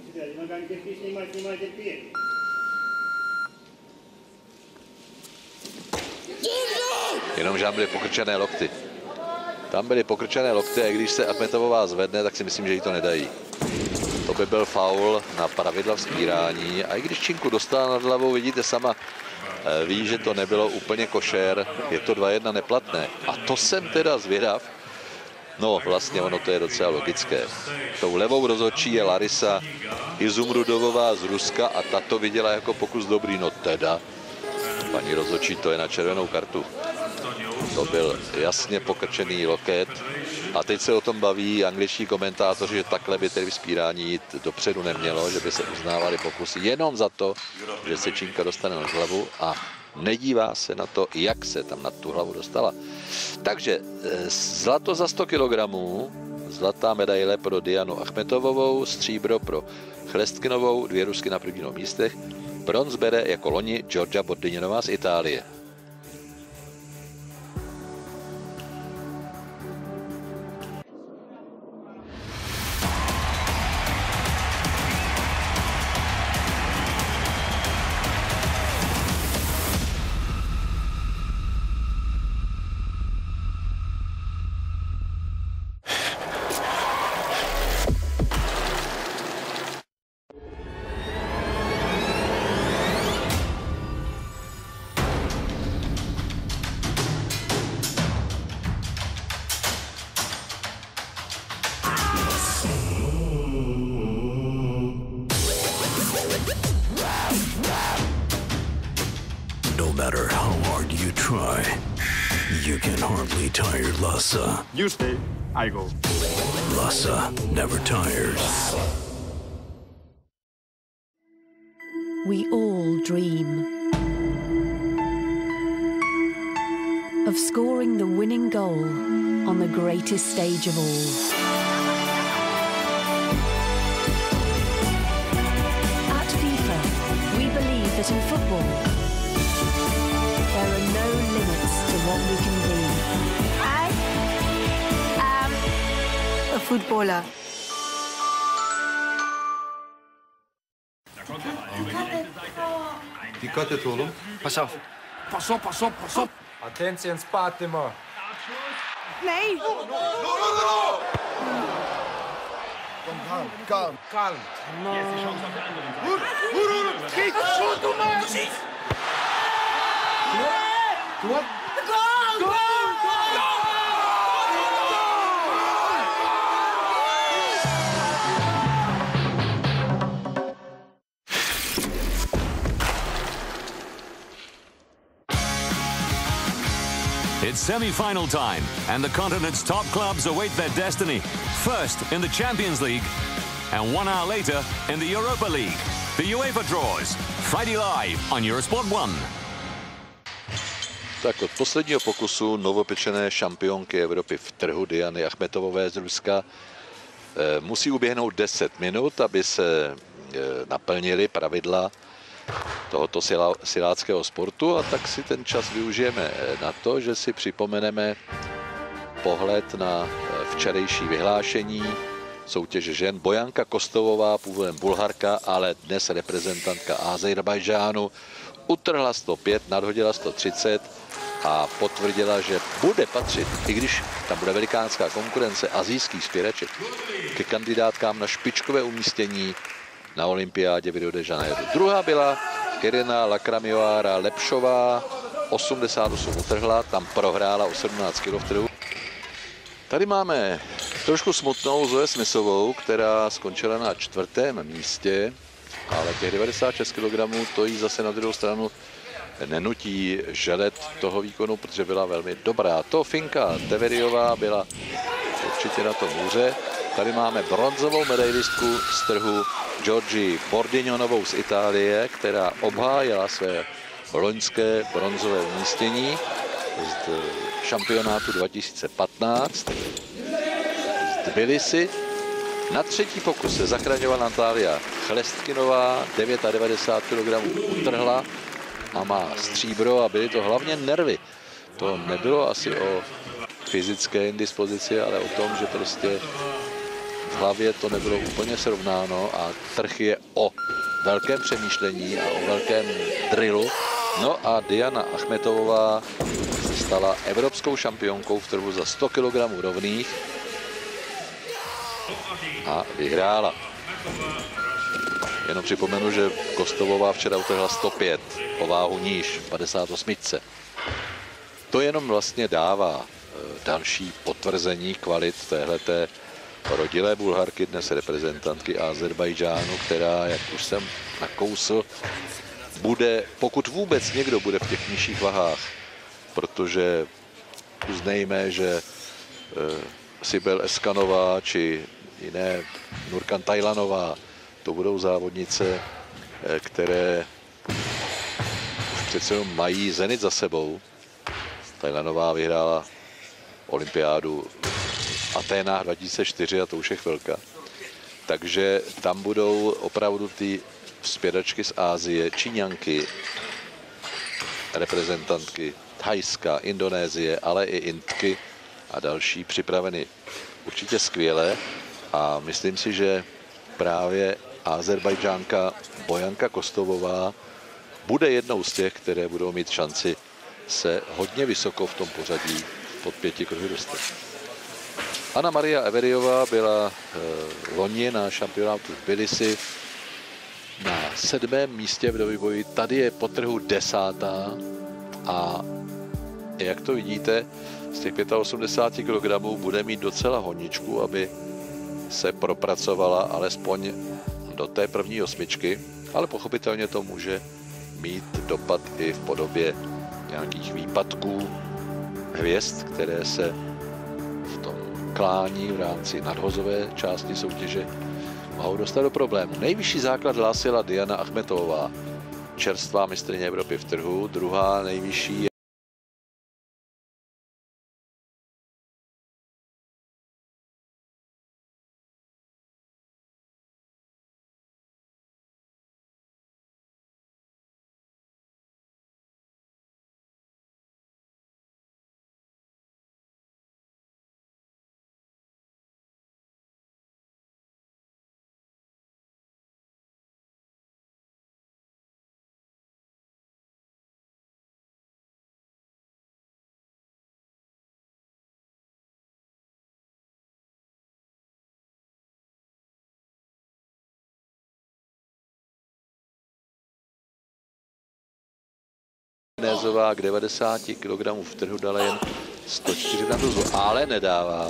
Jenomže tam byly pokrčené lokty. Tam byly pokrčené lokty a když se Achmetovová zvedne, tak si myslím, že jí to nedají. To by byl faul na pravidla vzpírání. A i když činku dostala nad hlavou, vidíte sama, ví, že to nebylo úplně košer. Je to dva jedna neplatné. A to jsem teda zvědav, No vlastně ono to je docela logické. Tou levou rozhodčí je Larisa Izumrudovová z Ruska a ta to viděla jako pokus dobrý. No teda, paní rozhodčí, to je na červenou kartu. To byl jasně pokrčený loket. A teď se o tom baví angličtí komentátoři, že takhle by tedy vzpírání jít dopředu nemělo, že by se uznávaly pokusy jenom za to, že se čínka dostane na hlavu a nedívá se na to, jak se tam na tu hlavu dostala. Takže zlato za sto kilogramů, zlatá medaile pro Dianu Achmetovovou, stříbro pro Chlestkinovou, dvě Rusky na prvních místech, bronz bere jako loni Georgia Bordiněnová z Itálie. No matter how hard you try, you can hardly tire Lhasa. You stay, I go. Lhasa never tires. We all dream of scoring the winning goal on the greatest stage of all. At FIFA, we believe that in football, there are no limits to what we can be. I am a footballer. Dikkat et oğlum. Pass auf. Pass auf, pass auf, pass auf. Attention, spate mig. Nej! No, no, no, no! Calm, calm, calm. Hur, hur, hur! Skit, skjut, Thomas! Kom on. Goal! Goal! It's semi-final time, and the continent's top clubs await their destiny. First in the Champions League, and one hour later in the Europa League. The UEFA draws, Friday live on Eurosport one. Tak od posledního pokusu novopečené šampionky Evropy v trhu Diany Achmetovové z Ruska musí uběhnout deset minut, aby se naplnily pravidla tohoto siláckého sportu, a tak si ten čas využijeme na to, že si připomeneme pohled na včerejší vyhlášení soutěže žen. Bojanka Kostovová, původem Bulharka, ale dnes reprezentantka Ázerbájdžánu, utrhla sto pět, nadhodila sto třicet a potvrdila, že bude patřit, i když tam bude velikánská konkurence asijských spěraček, ke kandidátkám na špičkové umístění na olympiádě v Rio de Janeiro. Druhá byla Irina Lakramioára Lepšová, osmdesát osm utrhla, tam prohrála o sedmnáct kilo v trhu. Tady máme trošku smutnou Zoe Smithovou, která skončila na čtvrtém místě, ale těch devadesát šest kilogramů to jí zase na druhou stranu nenutí žalet toho výkonu, protože byla velmi dobrá. To Finka Teveriová byla určitě na tom hůře. Tady máme bronzovou medailistku z trhu Georgii Bordignonovou z Itálie, která obhájila své loňské bronzové umístění z šampionátu dva tisíce patnáct z Tbilisi. Na třetí pokus se zachraňovala Natália Chlestkinová, devadesát devět kilogramů utrhla a má stříbro, a byly to hlavně nervy. To nebylo asi o fyzické indispozici, ale o tom, že prostě v hlavě to nebylo úplně srovnáno, a trh je o velkém přemýšlení a o velkém drillu. No a Diana Achmetovová se stala evropskou šampionkou v trhu za sto kilogramů rovných a vyhrála. Jenom připomenu, že Kostovová včera utrhla sto pět, o váhu níž, padesát osm. To jenom vlastně dává další potvrzení kvalit téhleté rodilé Bulharky, dnes reprezentantky Azerbajdžánu, která, jak už jsem nakousl, bude, pokud vůbec někdo bude v těch nižších vahách, protože uznejme, že e, Sibel Eskanová či jiné Nurkan Tajlanová, to budou závodnice, e, které už přece jenom mají Zenit za sebou. Tajlanová vyhrála olympiádu v Aténách dva tisíce čtyři a to už je chvilka. Takže tam budou opravdu ty vzpěračky z Asie, Číňanky, reprezentantky Thajska, Indonésie, ale i Indky a další připraveny určitě skvěle. A myslím si, že právě Azerbajdžánka Bojanka Kostovová bude jednou z těch, které budou mít šanci se hodně vysoko v tom pořadí pod pěti kruhy dostat. Anna Maria Everiová byla eh, loni na šampionátu v Tbilisi na sedmém místě v dvojboji. Tady je po trhu desátá a jak to vidíte, z těch osmdesáti pěti kilogramů bude mít docela honičku, aby se propracovala alespoň do té první osmičky, ale pochopitelně to může mít dopad i v podobě nějakých výpadků hvězd, které se v tom klání v rámci nadhozové části soutěže mohou dostat do problému. Nejvyšší základ hlásila Diana Achmetová, čerstvá mistryně Evropy v trhu, druhá nejvyšší je Nézová k devadesáti kilogramů v trhu dala jen sto čtyři na dozu, ale nedává.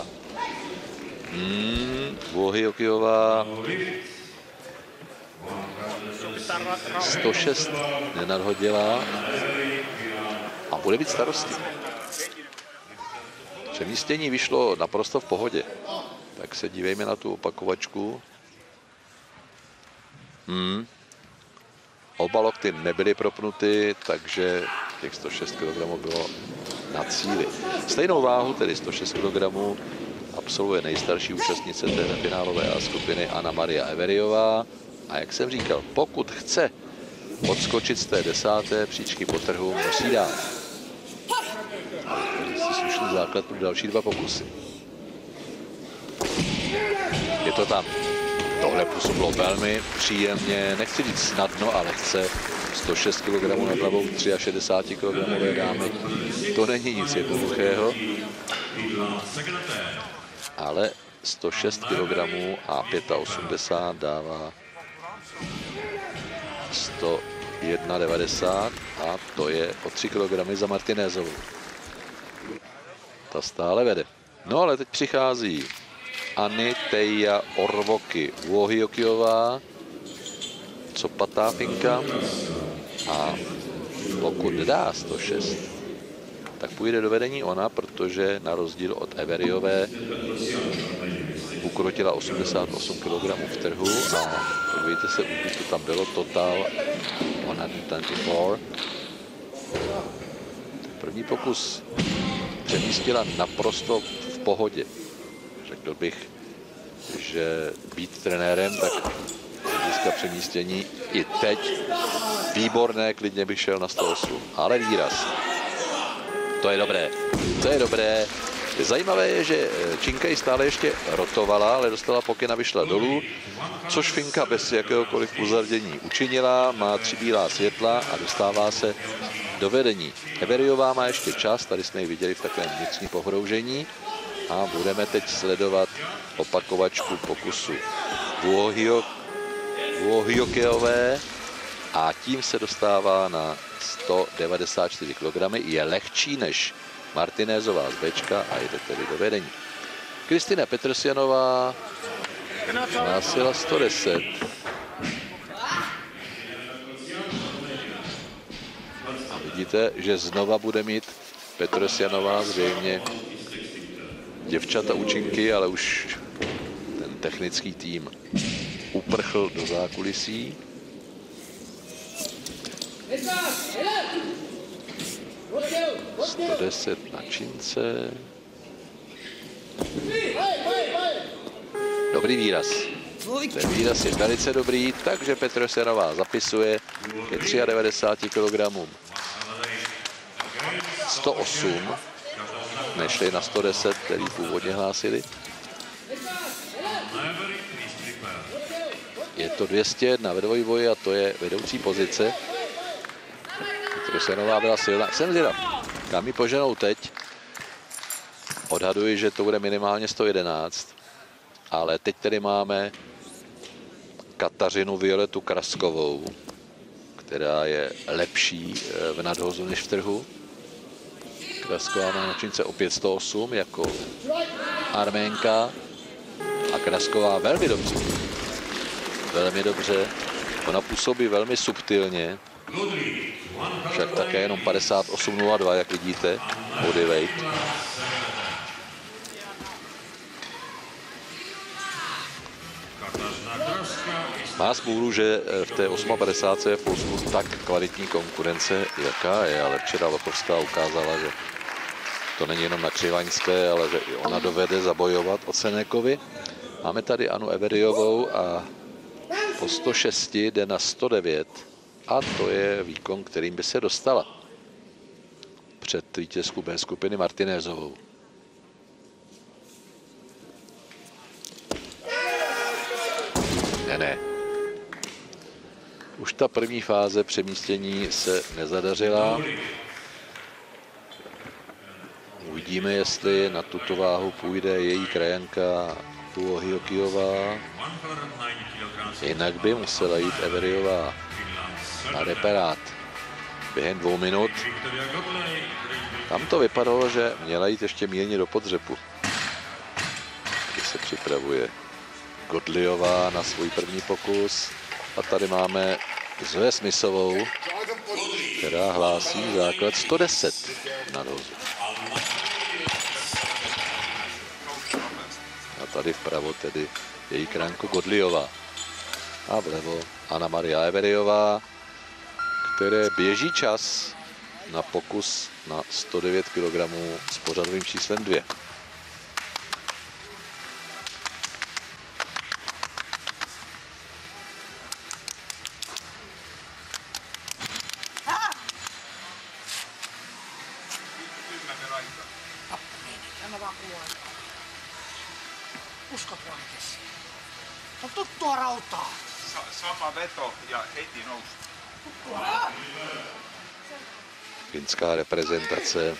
Hmm, Vohyokijová sto šest nenadhodila a bude být starostí. Přemístění vyšlo naprosto v pohodě. Tak se dívejme na tu opakovačku. Hmm. Oba lokty nebyly propnuty, takže těch sto šest kilogramů bylo na cíli. Stejnou váhu, tedy sto šest kilogramů, absolvuje nejstarší účastnice té finálové A skupiny Anna Maria Everiová. A jak jsem říkal, pokud chce odskočit z té desáté příčky po trhu, musí dát. Si slušný základ pro další dva pokusy. Je to tam. Tohle působilo velmi příjemně, nechci říct snadno, ale chce. sto šest kilogramů nad hlavou šedesát tři kilogramové dámy. To není nic jednoduchého. Ale sto šest kilogramů a osmdesát pět dává sto jedna devadesát a to je o tři kilogramy za Martinézovou. Ta stále vede. No ale teď přichází Ani Teija Orvoky Vohyokijová, copatá Finka, a pokud dá sto šest, tak půjde do vedení ona, protože na rozdíl od Everiové ukrotila osmdesát osm kilogramů v trhu a podívejte se, už to tam bylo total sto dvacet čtyři. První pokus přemístila naprosto v pohodě. Řekl bych, že být trenérem, tak hlediska přemístění i teď výborné, klidně bych šel na sto osm, ale výraz. To je dobré, to je dobré. Zajímavé je, že Činkej stále ještě rotovala, ale dostala pokyn a vyšla dolů, což Finka bez jakéhokoliv uzardění učinila, má tři bílá světla a dostává se do vedení. Everiová má ještě čas, tady jsme ji viděli v takovém vnitřním pohroužení a budeme teď sledovat opakovačku pokusu Vohyokijové a tím se dostává na sto devadesát čtyři kilogramů. Je lehčí než Martinézová z Bčka a jde tedy do vedení. Kristina Petrosjanová násila sto deset. A vidíte, že znova bude mít Petrosjanová zřejmě děvčata účinky, ale už ten technický tým uprchl do zákulisí. sto deset na čince. Dobrý výraz. Ten výraz je velice dobrý, takže Petrosjanová zapisuje ke devadesát tři kilogramů. sto osm, nešli na sto deset, který původně hlásili. Je to dvě stě jedna ve dvojboji a to je vedoucí pozice. Petrosjanová byla silná. Jsem zvědav, kam ji poženou teď. Odhaduji, že to bude minimálně sto jedenáct. Ale teď tady máme Kateřinu Violetu Kraskovou, která je lepší v nadhozu než v trhu. Krasková má na čince opět sto osm jako Arménka a Krasková velmi dobře. Velmi dobře. Ona působí velmi subtilně. Však také jenom padesát osm nula dva, jak vidíte, body weight. Má smůlu, že v té padesát osm je v Polsku tak kvalitní konkurence, jaká je, ale včera Lochovská ukázala, že to není jenom na Křivaňské, ale že i ona dovede zabojovat o Senekovi. Máme tady Anu Everiovou a po sto šest jde na sto devět a to je výkon, kterým by se dostala před vítězku B skupiny Martinézovou. Ne, ne. Už ta první fáze přemístění se nezadařila. Uvidíme, jestli na tuto váhu půjde její krajanka Tuohiokijová. Jinak by musela jít Everiová na reparát během dvou minut. Tam to vypadalo, že měla jít ještě mírně do podřepu, když se připravuje Godliová na svůj první pokus. A tady máme Zoe Smithovou, která hlásí základ sto deset na dozu. A tady vpravo tedy její kránko Godliová. A vlevo Anna Maria Everiová, které běží čas na pokus na sto devět kilogramů s pořadovým číslem dvě. Uskot vankes. On tuttua rautaa. Sama veto ja heti nousu. Finská reprezentace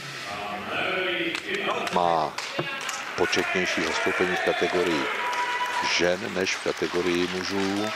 má početnější zastoupení v kategorii žen než v kategorii mužů.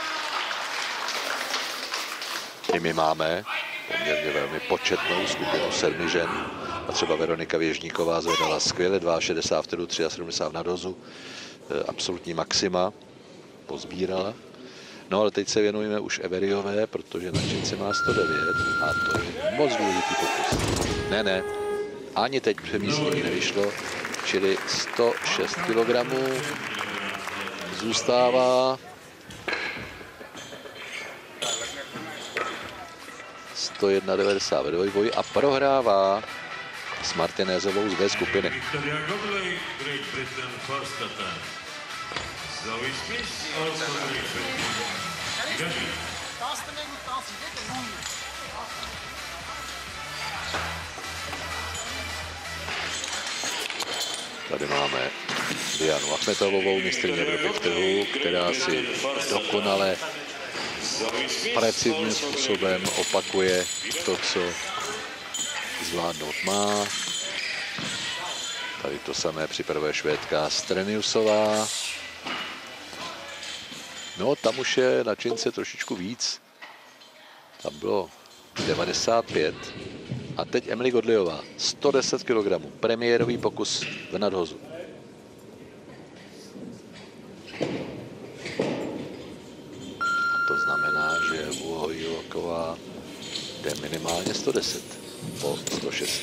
I my máme poměrně velmi početnou skupinu sedmi žen. A třeba Veronika Věžníková zvedala skvěle šedesát dva vtedu, sedmdesát tři na dozu. Absolutní maxima pozbírala. No ale teď se věnujeme už Everiové, protože na čince má sto devět a to je moc důležitý pokus. Ne, ne, ani teď přemístění nevyšlo, čili sto šest kilogramů zůstává. sto jedna devadesát ve dvojboji a prohrává s Martinézovou z B skupiny. Tady máme Dianu Achmetovovou, mistryni Evropy v trhu, která si dokonale precizním způsobem opakuje to, co zvládnout má. Tady to samé připravuje Švédka Streniusová. No, tam už je na čince trošičku víc. Tam bylo devadesát pět A teď Emily Godleyová, sto deset kilogramů, premiérový pokus v nadhozu. A to znamená, že Vojloková jde minimálně sto deset po sto šest.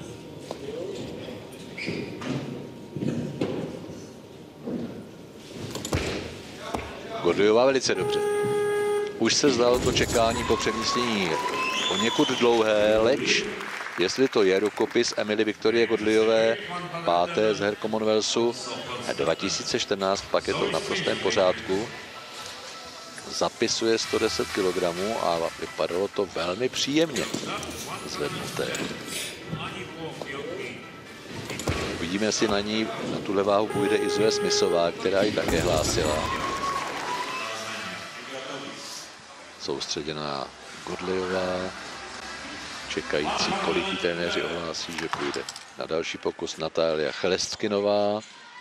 Godleyová velice dobře. Už se zdalo to čekání po přemístění poněkud dlouhé, leč jestli to je rukopis Emily Viktorie Godleyové, páté z her Commonwealthu dva tisíce čtrnáct, pak je to v naprostém pořádku. Zapisuje sto deset kilogramů a vypadalo to velmi příjemně zvednuté. Uvidíme, jestli na ní, na tuhle váhu půjde i Zoe Smithová, která ji také hlásila. Soustředěná Godleyová, čekající, kolik jí trenéři ohlásí, že půjde na další pokus. Natália Chlestkinová.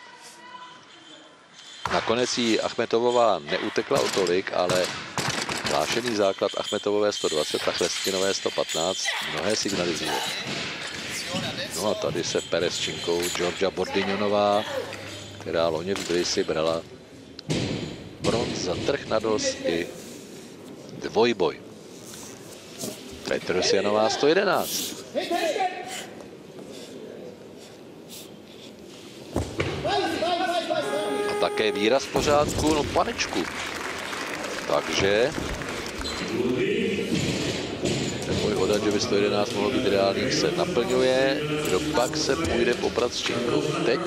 Nakonec jí Achmetovová neutekla o tolik, ale hlášený základ Achmetovové sto dvacet a Chlestkinové sto patnáct mnohé signalizuje. No a tady se pere s činkou Georgia Bordignonová, která loni v Tbilisi brala bronz za trh na dos i dvojboj. Petrosjanová sto jedenáct. A také výraz v pořádku, no panečku. Takže ten můj odhad, že by sto jedenáct mohlo být reálných, se naplňuje. Kdo pak se půjde poprat s činkou teď?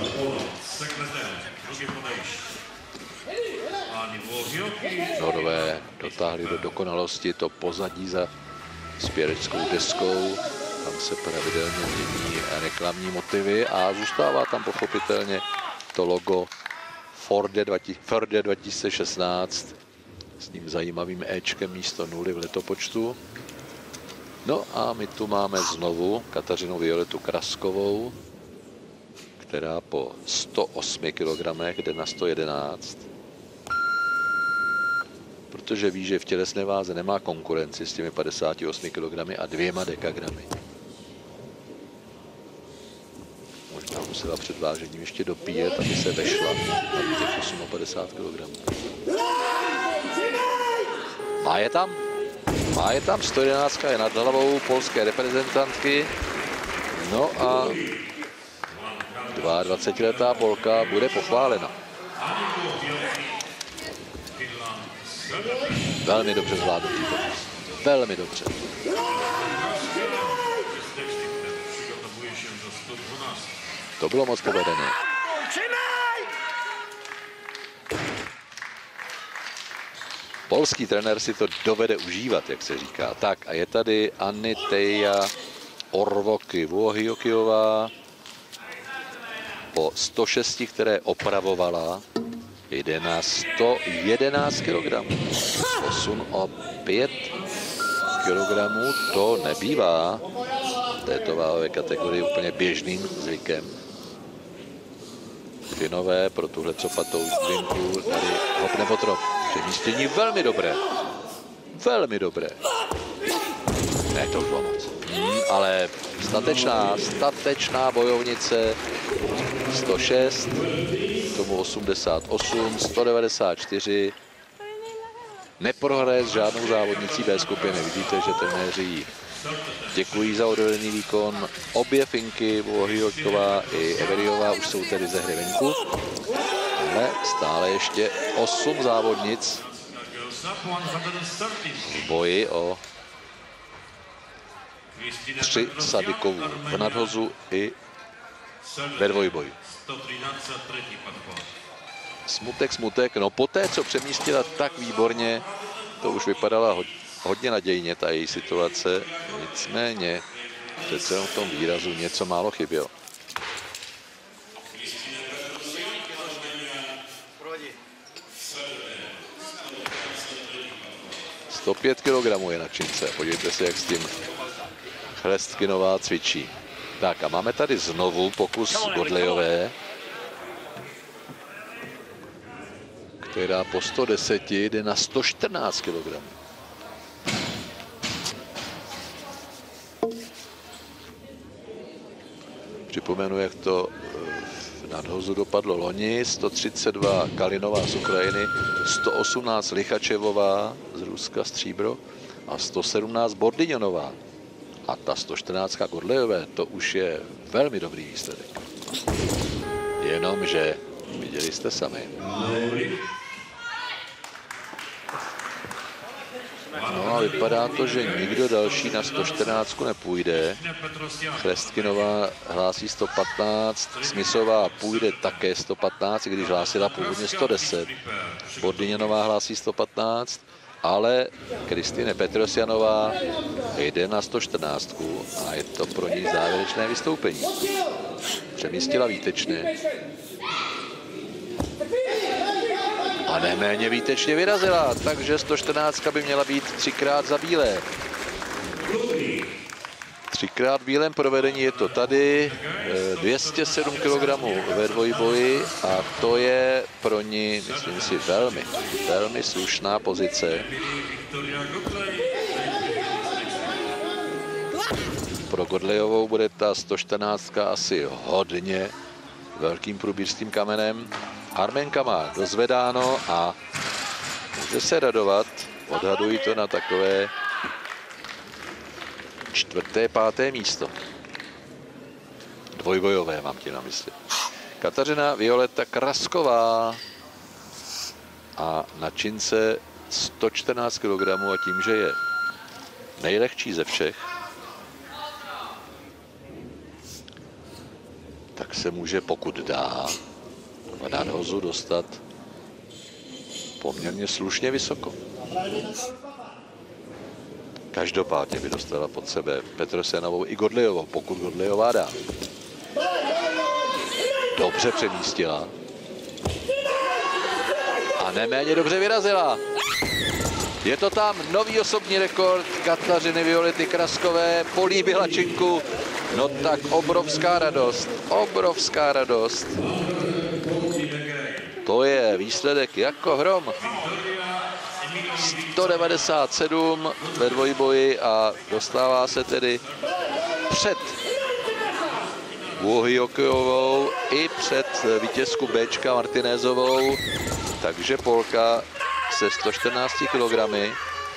Norové dotáhli do dokonalosti to pozadí za spěrečskou deskou. Tam se pravidelně mění reklamní motivy a zůstává tam pochopitelně to logo Forde dva tisíce šestnáct s tím zajímavým éčkem místo nuly v letopočtu. No a my tu máme znovu Kateřinu Violetu Kraskovou, která po sto osmi kilogramech jde na sto jedenáct. Protože ví, že v tělesné váze nemá konkurenci s těmi padesáti osmi kilogramy a dvěma dekagramy. Možná musela před vážením ještě dopíjet, aby se vešla na těch padesát osm kilogramů. Má je tam? Má je tam, sto jedenáct je nad hlavou polské reprezentantky. No a dvacetiletá Polka bude pochválena. Velmi dobře zvládnutý pokus. Velmi dobře. To bylo moc povedené. Polský trenér si to dovede užívat, jak se říká. Tak a je tady Aniteja Orvoky-Vuohijokiová po sto šesti, které opravovala, jde na sto jedenáct kilogramů. Posun o pět kilogramů, to nebývá v této váhové kategorii úplně běžným zvykem. Finové pro tuhle copatou dvinku tady hop nebo trop. Přemístění velmi dobré. Velmi dobré. Ne, to bylo moc. Hmm, ale statečná, statečná bojovnice. sto šest, tomu osmdesát osm, sto devadesát čtyři. Neprohraje s žádnou závodnicí B skupiny. Vidíte, že trenéři jí děkují za odvedený výkon. Obě Finky, Vuohijoková i Everiová, už jsou tedy ze hry venku. Ale stále ještě osm závodnic v boji o tři Sadikovou v nadhozu i ve dvojboji. Smutek, smutek. No poté, co přemístila tak výborně, to už vypadala hodně nadějně, ta její situace. Nicméně přece jenom v tom výrazu něco málo chybělo. sto pět kilogramů je na čince. Podívejte se, jak s tím Chlestkinová cvičí. Tak a máme tady znovu pokus Godleyové, která po sto deseti jde na sto čtrnáct kilogramů. Připomenu, jak to v nadhozu dopadlo loni. sto třicet dva Kalinová z Ukrajiny, sto osmnáct Lichačevová z Ruska stříbro a sto sedmnáct Bordyňanová. A ta sto čtrnáct Godlejové, to už je velmi dobrý výsledek. Jenomže viděli jste sami. No a vypadá to, že nikdo další na sto čtrnáct nepůjde. Chlestkinová hlásí sto patnáct, Smysová půjde také sto patnáct, i když hlásila původně sto deset. Bordyňanová hlásí sto patnáct, ale Kristine Petrosjanová jde na sto čtrnáct a je to pro ní závěrečné vystoupení. Přemístila výtečně. A neméně výtečně vyrazila, takže sto čtrnáct by měla být třikrát za bílé. Třikrát v bílém provedení je to tady, dvě stě sedm kilogramů ve dvojboji a to je pro ní, myslím si, velmi, velmi slušná pozice. Pro Godlejovou bude ta sto čtrnáct asi hodně velkým průbířským kamenem. Arménka má dozvedáno a může se radovat. Odhadují to na takové čtvrté, páté místo. Dvojbojové mám tím na mysli. Kateřina Violeta Krasková a na čince sto čtrnáct kilogramů a tím, že je nejlehčí ze všech, tak se může, pokud dá, v nadhozu dostat poměrně slušně vysoko. Každopádně by dostala pod sebe Petrosjanovou i Godlejovou, pokud Godlejová dá. Dobře přemístila. A neméně dobře vyrazila. Je to tam nový osobní rekord Kateřiny Violety Kraskové, políbila činku. No tak obrovská radost, obrovská radost. To je výsledek jako hrom. sto devadesát sedm ve dvojboji a dostává se tedy před Włochijokojovou i před vítězku Bčka Martinézovou. Takže Polka se sto čtrnácti kilogramy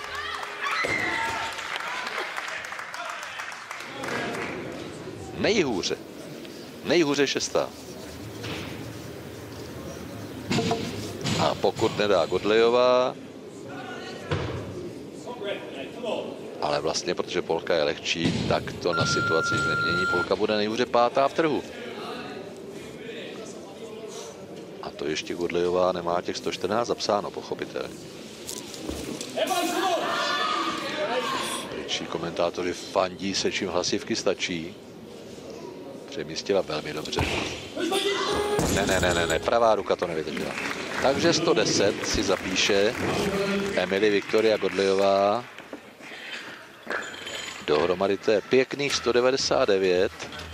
nejhůře, nejhůře šestá. A pokud nedá Godlejová, ale vlastně, protože Polka je lehčí, tak to na situaci nemění. Polka bude nejhůře pátá v trhu. A to ještě Godlejová nemá těch sto čtrnáct zapsáno, pochopitelně. Britští komentátoři fandí se, čím hlasivky stačí. Přemístila velmi dobře. Ne, ne, ne, ne, ne, pravá ruka to nevydržela. Takže sto deset si zapíše Emily Viktoria Godlejová. Dohromady to je pěkných sto devadesát devět.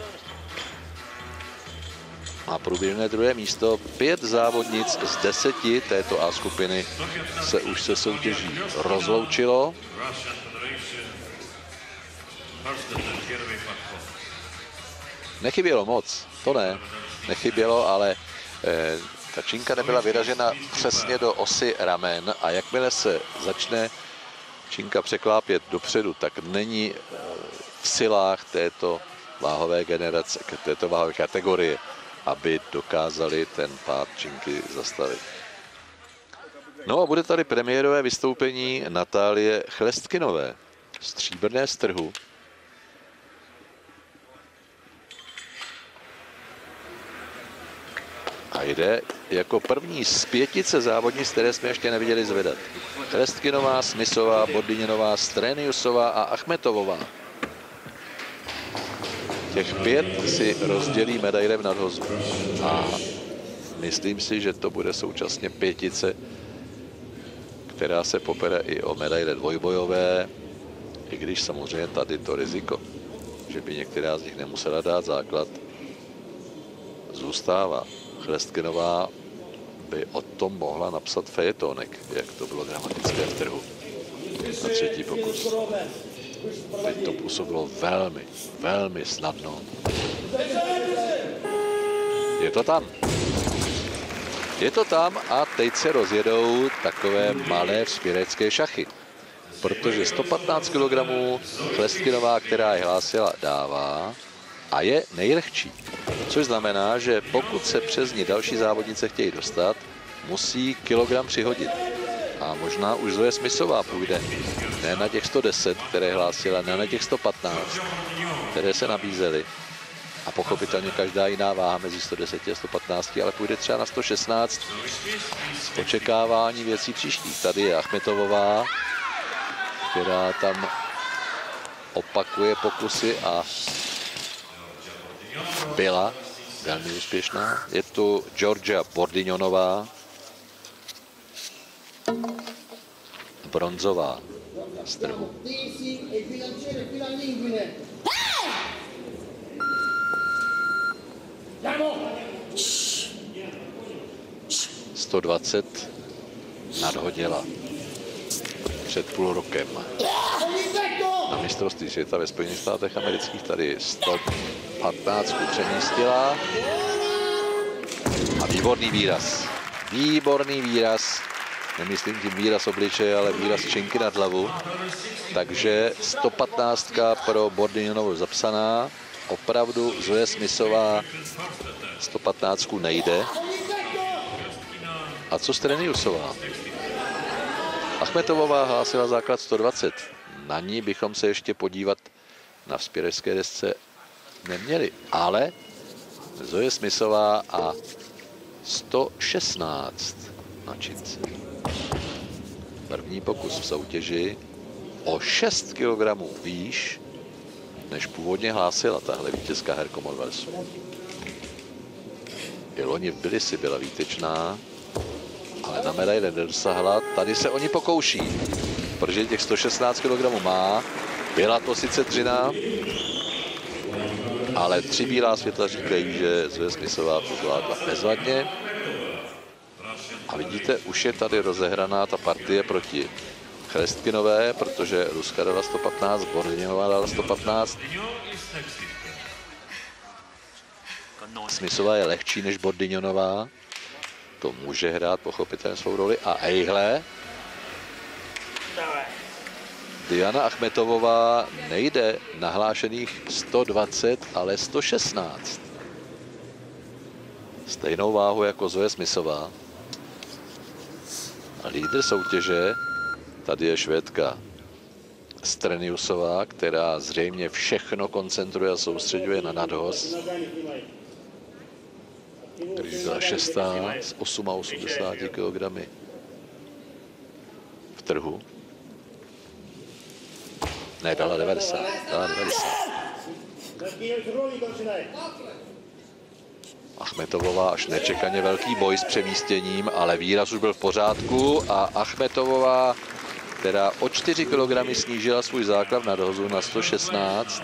A průběžné druhé místo. Pět závodnic z deseti této A skupiny se už se soutěží rozloučilo. Nechybělo moc, to ne, nechybělo, ale eh, ta činka nebyla vyražena přesně do osy ramen a jakmile se začne činka překlápět dopředu, tak není eh, v silách této váhové generace, této váhové kategorie, aby dokázali ten pád činky zastavit. No a bude tady premiérové vystoupení Natálie Chlestkinové, stříbrné z trhu. A jde jako první z pětice závodnic, které jsme ještě neviděli zvedat. Chlestkinová, Smysová, Bordyňanová, Streniusová a Achmetovová. Těch pět si rozdělí medaile v nadhozu. A myslím si, že to bude současně pětice, která se popere i o medaile dvojbojové, i když samozřejmě tady to riziko, že by některá z nich nemusela dát základ, zůstává. Chlestkinová by o tom mohla napsat fejetonek, jak to bylo dramatické v trhu. Na třetí pokus. Teď to působilo velmi, velmi snadno. Je to tam. Je to tam a teď se rozjedou takové malé vzpěrecké šachy. Protože sto patnáct kilogramů Chlestkinová, která je hlásila, dává a je nejlehčí. Což znamená, že pokud se přes ní další závodnice chtějí dostat, musí kilogram přihodit. A možná už Zoe Smithová půjde ne na těch sto deset, které hlásila, ne na těch sto patnáct, které se nabízely. A pochopitelně každá jiná váha mezi sto deset a sto patnáct, ale půjde třeba na sto šestnáct z očekávání věcí příštích. Tady je Achmetovová, která tam opakuje pokusy a byla velmi úspěšná. Je tu Georgia Bordignonová, bronzová z trhu. sto dvacet nadhodila před půl rokem na mistrovství světa ve Spojených státech amerických. Tady sto patnáct přemístila a výborný výraz. Výborný výraz. Nemyslím tím výraz obličeje, ale výraz činky nad hlavu. Takže sto patnáct pro Bordignonovou zapsaná. Opravdu Zoe Smithová sto patnáct nejde. A co Streniusová? Achmetovová hlásila základ sto dvacet. Na ní bychom se ještě podívat na vzpěrecké desce neměli. Ale Zoe Smithová a sto šestnáct na čince. První pokus v soutěži o šest kilogramů výš, než původně hlásila tahle vítězka her Commonwealthu. I loni v Tbilisi byla výtečná, ale na medaili nedosáhla. Tady se oni pokouší, protože těch sto šestnáct kilogramů má. Byla to sice dřina, ale tři bílá světla říkají, že Zoe Smithová to zvládla bezvadně. A vidíte, už je tady rozehraná ta partie proti Chlestkinové, protože Ruska dala sto patnáct, Bordignonová dala sto patnáct. Smithová je lehčí než Bordignonová. To může hrát pochopitelně svou roli. A ejhle, Diana Achmetovová nejde nahlášených sto dvacet, ale sto šestnáct. Stejnou váhu jako Zoe Smithová. A lídr soutěže, tady je Švédka Streniusová, která zřejmě všechno koncentruje a soustředuje na nadhoz. Když byla šestá s osmadesát osm kilogramy v trhu. Ne, dala devadesát. Dala devadesát. Achmetovová až nečekaně velký boj s přemístěním, ale výraz už byl v pořádku a Achmetovová, která o čtyři kilogramy snížila svůj základ v nadhozu na sto šestnáct,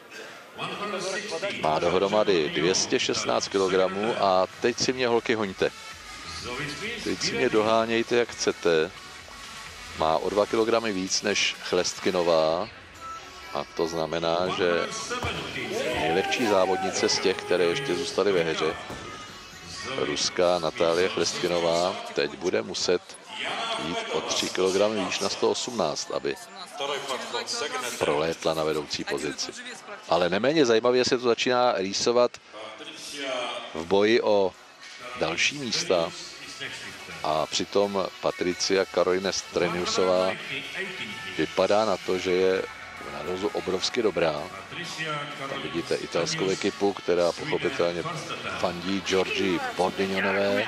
má dohromady dvě stě šestnáct kilogramů a teď si mě, holky, hoňte. Teď si mě dohánějte, jak chcete. Má o dva kilogramy víc než Chlestkinová a to znamená, že nejlepší závodnice z těch, které ještě zůstaly ve hře, ruská Natálie Chlestkinová, teď bude muset jít o tři kilogramy výš na sto osmnáct, aby prolétla na vedoucí pozici. Ale neméně zajímavě se to začíná rýsovat v boji o další místa a přitom Patricia Caroline Streniusová vypadá na to, že je v nadhozu obrovsky dobrá. Tam vidíte italskou ekipu, která pochopitelně fandí Georgii Bordignonové.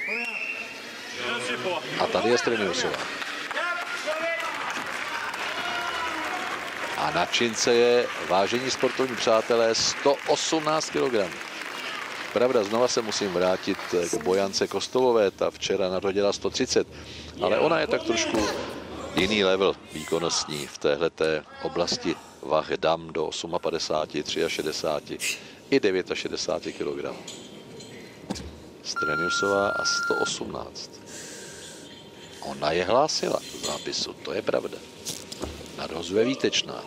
A tady je Streniusová. A na čince je, vážení sportovní přátelé, sto osmnáct kilogramů. Pravda, znova se musím vrátit k Bojance Kostolové, ta včera nadhodila sto třicet, ale ona je tak trošku jiný level výkonnostní v téhleté oblasti vah dam do padesát osm, šedesát tři i šedesát devět kilogramů. Streniusová a sto osmnáct. Ona je hlásila do zápisu, to je pravda. Nadhozuje výtečná.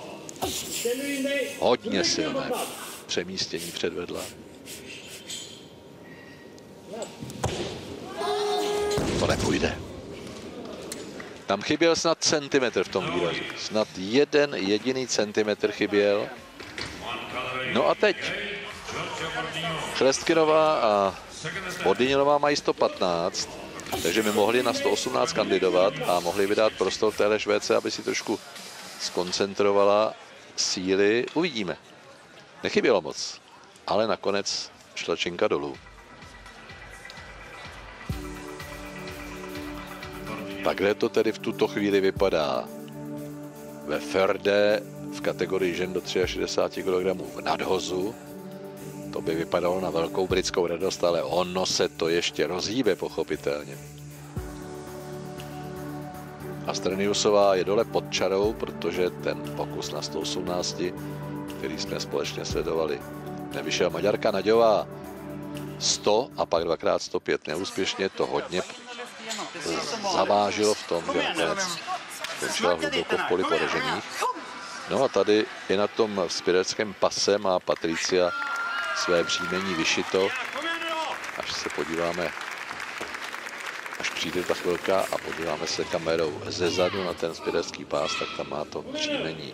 Hodně silné přemístění předvedla. To nepůjde. Tam chyběl snad centimetr v tom výrazu. Snad jeden jediný centimetr chyběl. No a teď Chlestkinová a Bordiňonová mají sto patnáct, takže by mohli na sto osmnáct kandidovat a mohli vydat prostor téhle Švédce, aby si trošku skoncentrovala síly. Uvidíme. Nechybělo moc, ale nakonec šla činka dolů. Takhle to tedy v tuto chvíli vypadá ve Förde v kategorii žen do šedesáti tří kilogramů v nadhozu. To by vypadalo na velkou britskou radost, ale ono se to ještě rozhýbe pochopitelně. A Streniusová je dole pod čarou, protože ten pokus na sto osmnáct, který jsme společně sledovali, nevyšel. Maďarka Naďová sto a pak dvakrát sto pět neúspěšně, to hodně zavážilo v tom, že nakonec skončila hluboko v poli poražených. No a tady i na tom spiračském pase má Patricia své příjmení vyšito. Až se podíváme, až přijde ta chvilka a podíváme se kamerou zezadu na ten spiračský pás, tak tam má to příjmení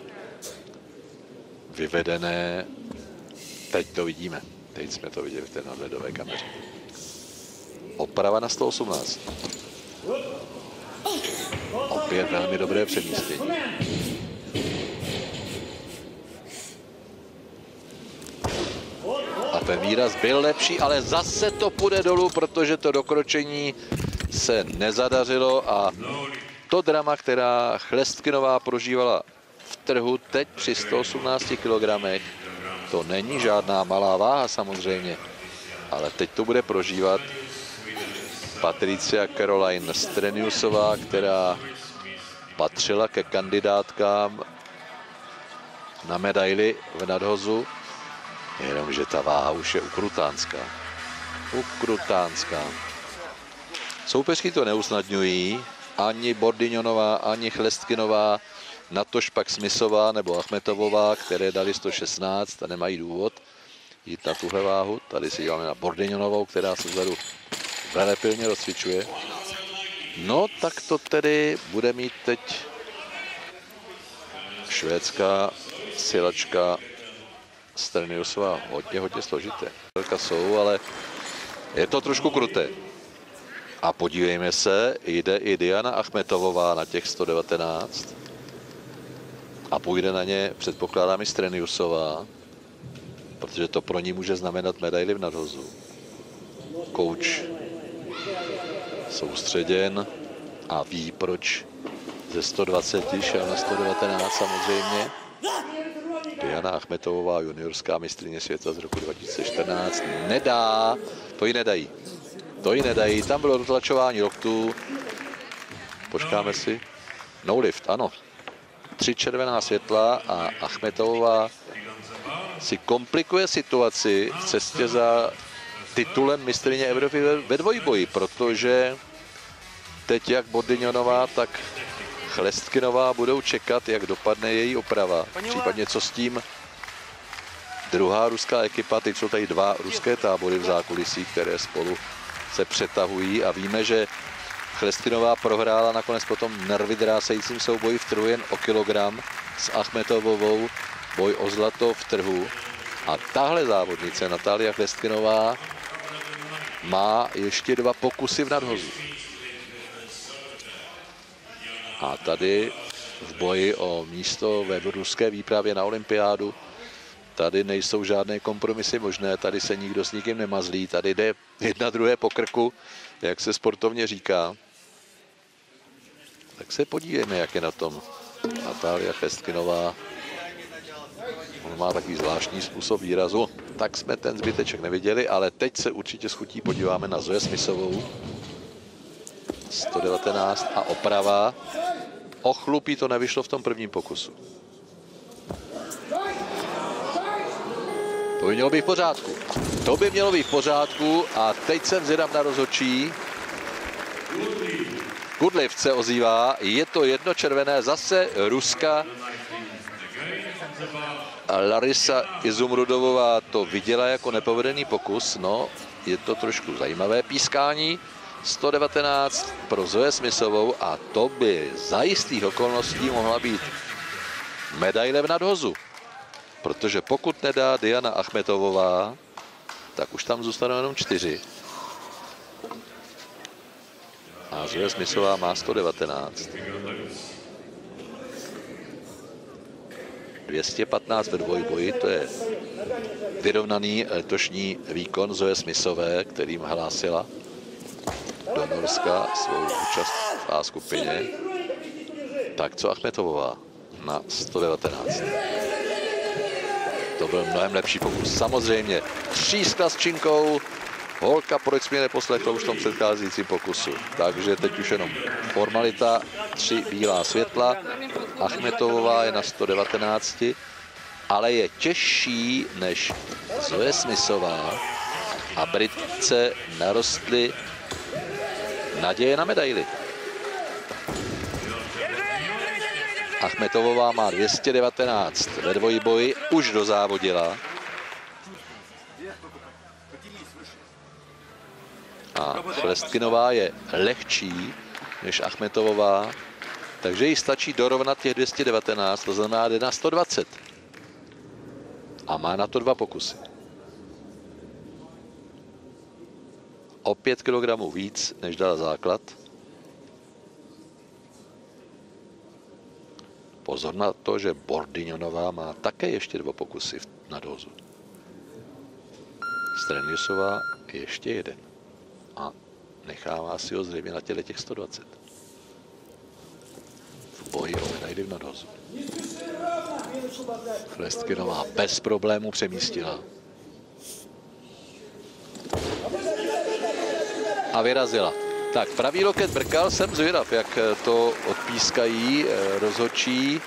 vyvedené. Teď to vidíme. Teď jsme to viděli v té nadhledové kameře. Oprava na sto osmnáct. Opět velmi dobré přemístění. A ten výraz byl lepší, ale zase to půjde dolů, protože to dokročení se nezadařilo a to drama, která Chlestkinová prožívala v trhu teď při sto osmnácti kilogramech, to není žádná malá váha samozřejmě, ale teď to bude prožívat Patricia Caroline Streniusová, která patřila ke kandidátkám na medaili v nadhozu, jenomže ta váha už je ukrutánská. Ukrutánská. Soupeřky to neusnadňují, ani Bordiňonová, ani Chlestkinová, natož pak Smithová nebo Achmetovová, které dali sto šestnáct a nemají důvod jít na tuhle váhu. Tady si děláme na Bordiňonovou, která se vzadu velepilně rozcvičuje. No, tak to tedy bude mít teď švédská silačka Streniusová hodně, hodně složité. Jsou, ale je to trošku kruté. A podívejme se, jde i Diana Achmetovová na těch sto devatenáct. A půjde na ně, předpokládám, i Streniusová, protože to pro ní může znamenat medaili v nadhozu. Kouč soustředěn a ví, proč ze sto dvacet šel na sto devatenáct samozřejmě. Diana Achmetovová, juniorská mistryně světa z roku dva tisíce čtrnáct. Nedá, to ji nedají. To ji nedají, tam bylo dotlačování loktů. Počkáme si. No lift, ano. Tři červená světla a Achmetovová si komplikuje situaci v cestě za titulem mistryně Evropy ve dvojboji, protože teď jak Bordiňonová, tak Chlestkinová budou čekat, jak dopadne její oprava. Případně co s tím druhá ruská ekipa. Teď jsou tady dva ruské tábory v zákulisí, které spolu se přetahují a víme, že Chlestkinová prohrála nakonec potom nervy drásajícím souboji v trhu jen o kilogram s Achmetovovou, boj o zlato v trhu. A tahle závodnice, Natália Chlestkinová, má ještě dva pokusy v nadhozu. A tady v boji o místo ve ruské výpravě na olympiádu, tady nejsou žádné kompromisy možné, tady se nikdo s nikým nemazlí, tady jde jedna druhé po krku, jak se sportovně říká. Tak se podívejme, jak je na tom Natália Chlestkinová. On má takový zvláštní způsob výrazu, tak jsme ten zbyteček neviděli, ale teď se určitě s chutí podíváme na Zoe Smithovou. sto devatenáct a oprava. O chlupí to nevyšlo v tom prvním pokusu. To by mělo být v pořádku. To by mělo být v pořádku a teď jsem zvědav na rozhodčí. Goodlift se ozývá, je to jedno červené, zase Ruska. Larisa Izumrudovová to viděla jako nepovedený pokus, no, je to trošku zajímavé pískání. sto devatenáct pro Zoe Smithovou a to by za jistých okolností mohla být medaile v nadhozu. Protože pokud nedá Diana Achmetovová, tak už tam zůstanou jenom čtyři. A Zoe Smithová má sto devatenáct. dvě stě patnáct ve dvojboji, to je vyrovnaný letošní výkon Zoe Smithové, kterým hlásila do Norska svou účast v A skupině. Tak co Achmetovová na sto devatenáct. To byl mnohem lepší pokus. Samozřejmě tříska s činkou. Holka, proč mě neposlechl už v tom předcházejícím pokusu. Takže teď už jenom formalita. Tři bílá světla. Achmetovová je na sto devatenáct, ale je těžší než Zoe Smithová a Britce narostly naděje na medaili. Achmetovová má dvě stě devatenáct ve dvojboji, už dozávodila. A Chlestkinová je lehčí než Achmetovová, takže jí stačí dorovnat těch dvě stě devatenáct, to znamená jde na sto dvacet. A má na to dva pokusy. O pět kilogramů víc, než dala základ. Pozor na to, že Bordignonová má také ještě dva pokusy na dozu. Streniusová ještě jeden. A nechává si ho zřejmě na těle těch sto dvacet. V boji o medaili v nadhozu. Chlestkinová bez problémů přemístila. A vyrazila. Tak, pravý loket brkal, jsem zvědav, jak to odpískají rozhodčí.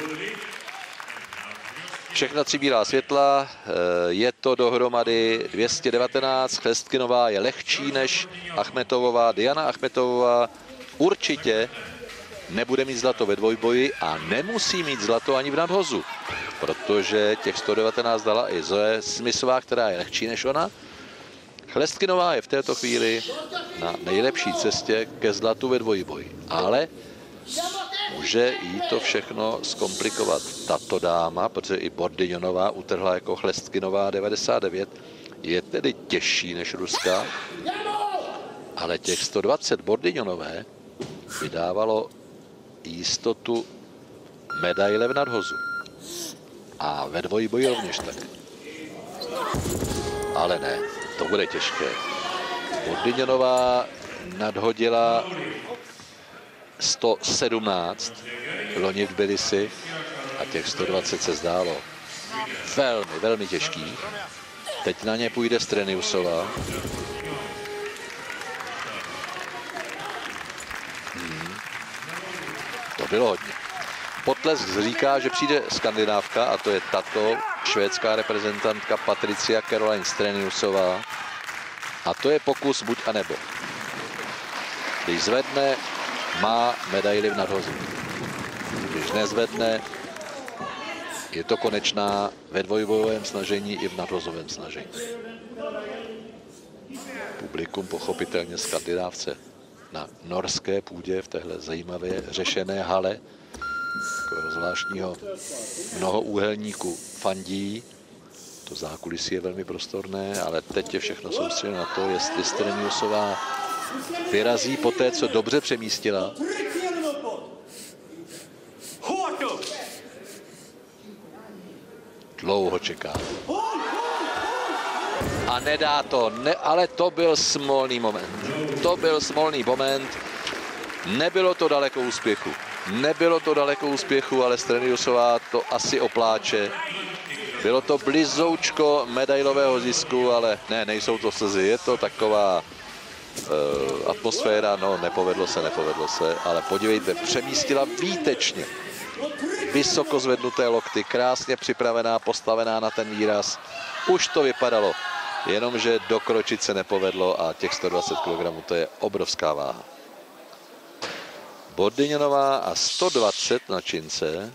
Všechna tři bílá světla, je to dohromady dvě stě devatenáct, Chlestkinová je lehčí než Achmetovová. Diana Achmetovová určitě nebude mít zlato ve dvojboji a nemusí mít zlato ani v nadhozu, protože těch sto devatenáct dala i Zoe Smithová, která je lehčí než ona. Chlestkinová je v této chvíli na nejlepší cestě ke zlatu ve dvojboji, ale může jí to všechno zkomplikovat tato dáma, protože i Bordignonová utrhla jako Chlestkinová devadesát devět, je tedy těžší než ruská, ale těch sto dvacet Bordignonové vydávalo jistotu medaile v nadhozu. A ve dvojboji rovněž tak. Ale ne, to bude těžké. Bordignonová nadhodila sto sedmnáct loni v Tbilisi a těch sto dvacet se zdálo velmi, velmi těžký. Teď na ně půjde Streniusová. Hmm. To bylo hodně. Potlesk říká, že přijde Skandinávka a to je tato švédská reprezentantka Patricia Caroline Streniusová. A to je pokus buď a nebo. Když zvedne, má medaili v nadhozu. Když nezvedne, je to konečná ve dvojbojovém snažení i v nadhozovém snažení. Publikum pochopitelně Skandinávce na norské půdě v téhle zajímavě řešené hale takového zvláštního mnohoúhelníku fandí. To zákulisí je velmi prostorné, ale teď je všechno soustředěno na to, jestli Streniusová vyrazí po té, co dobře přemístila. Dlouho čeká. A nedá to, ne, ale to byl smolný moment. To byl smolný moment. Nebylo to daleko úspěchu. Nebylo to daleko úspěchu, ale Streniusová to asi opláče. Bylo to blizoučko medailového zisku, ale ne, nejsou to slzy. Je to taková uh, atmosféra, no nepovedlo se, nepovedlo se, ale podívejte, přemístila výtečně. Vysoko zvednuté lokty, krásně připravená, postavená na ten výraz. Už to vypadalo, jenomže dokročit se nepovedlo a těch sto dvacet kilogramů, to je obrovská váha. Bordignonová a sto dvacet na čince.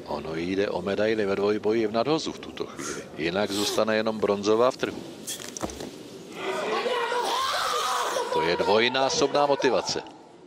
Ono jde o medaili ve dvojboji v nadhozu v tuto chvíli. Jinak zůstane jenom bronzová v trhu. To je dvojnásobná motivace.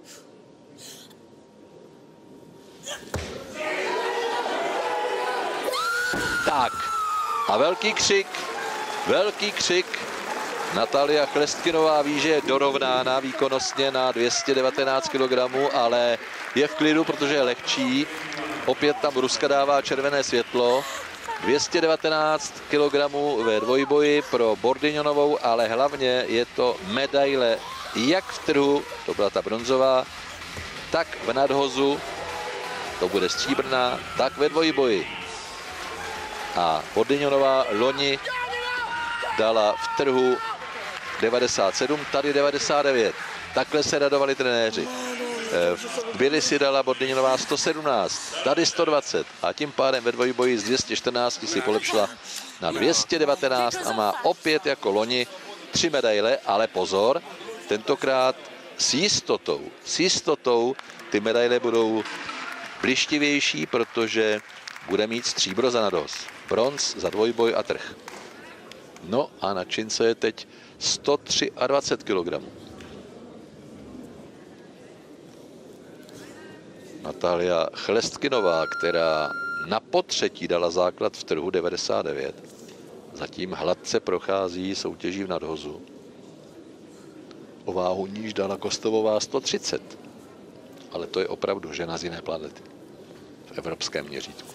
Tak. A velký křik. Velký křik. Natalia Chlestkinová ví, že je dorovnána výkonnostně na dvě stě devatenáct kilogramů, ale je v klidu, protože je lehčí. Opět tam Ruska dává červené světlo. dvě stě devatenáct kilogramů ve dvojboji pro Bordignonovou, ale hlavně je to medaile jak v trhu, to byla ta bronzová, tak v nadhozu, to bude stříbrná, tak ve dvojboji. A Bordignonová loni dala v trhu devadesát sedm, tady devadesát devět. Takhle se radovali trenéři. V Tbilisi dala Bordignonová sto sedmnáct, tady sto dvacet a tím pádem ve dvojboji z dvě stě čtrnáct si polepšila na dvě stě devatenáct a má opět jako loni tři medaile, ale pozor, tentokrát s jistotou, s jistotou ty medaile budou blištivější, protože bude mít stříbro za nadhoz, bronz za dvojboj a trh. No a na čince je teď sto dvacet tři kilogramů. Natalia Chlestkinová, která na potřetí dala základ v trhu devadesát devět, zatím hladce prochází soutěží v nadhozu. O váhu níž dala Kostovová sto třicet, ale to je opravdu žena z jiné planety v evropském měřítku.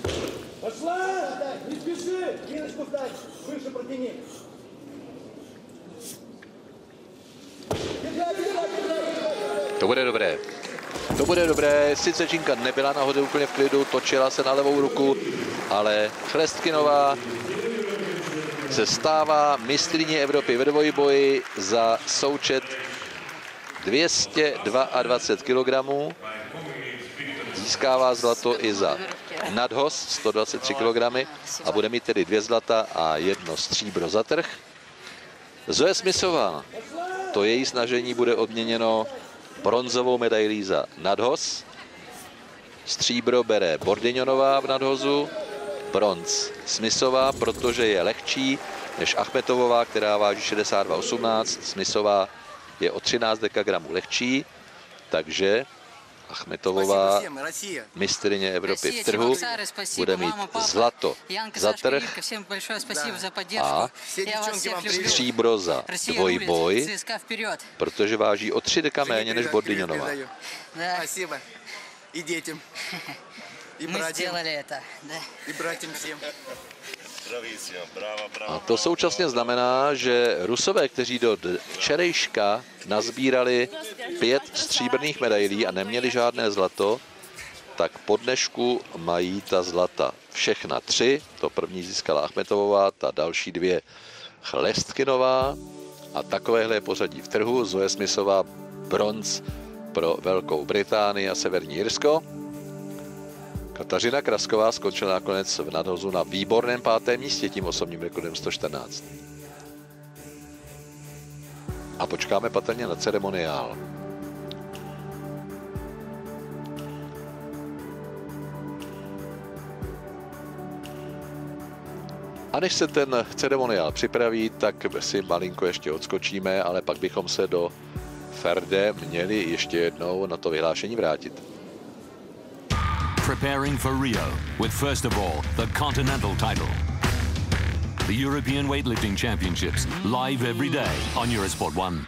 To bude dobré. To bude dobré, sice Čínka nebyla nahoře úplně v klidu, točila se na levou ruku, ale Chlestkinová se stává mistryní Evropy ve dvojboji za součet dvě stě dvacet dva kilogramů. Získává zlato i za nadhoz sto dvacet tři kilogramů a bude mít tedy dvě zlata a jedno stříbro za trh. Zoe Smithová, to její snažení bude odměněno bronzovou medailí za nadhoz. Stříbro bere Bordignonová v nadhozu, bronz Smithová, protože je lehčí než Achmetovová, která váží šedesát dva osmnáct. Smithová je o třináct dekagramů lehčí, takže Achmetovová, mistryně Evropy v trhu, bude mít zlato za trh a stříbro za dvojboj, protože váží o tři deka méně než Bordignonová. A to současně znamená, že Rusové, kteří do včerejška nazbírali pět stříbrných medailí a neměli žádné zlato, tak po dnešku mají ta zlata všechna tři. To první získala Achmetovová, ta další dvě Chlestkinová a takovéhle je pořadí v trhu. Zoe Smithová bronz pro Velkou Británii a Severní Irsko. Kateřina Krasková skončila nakonec v nadhozu na výborném pátém místě tím osobním rekordem sto čtrnáct. A počkáme patrně na ceremoniál. A než se ten ceremoniál připraví, tak si malinko ještě odskočíme, ale pak bychom se do Ferde měli ještě jednou na to vyhlášení vrátit. Preparing for Rio with first of all the Continental title. The European Weightlifting Championships live every day on Eurosport one.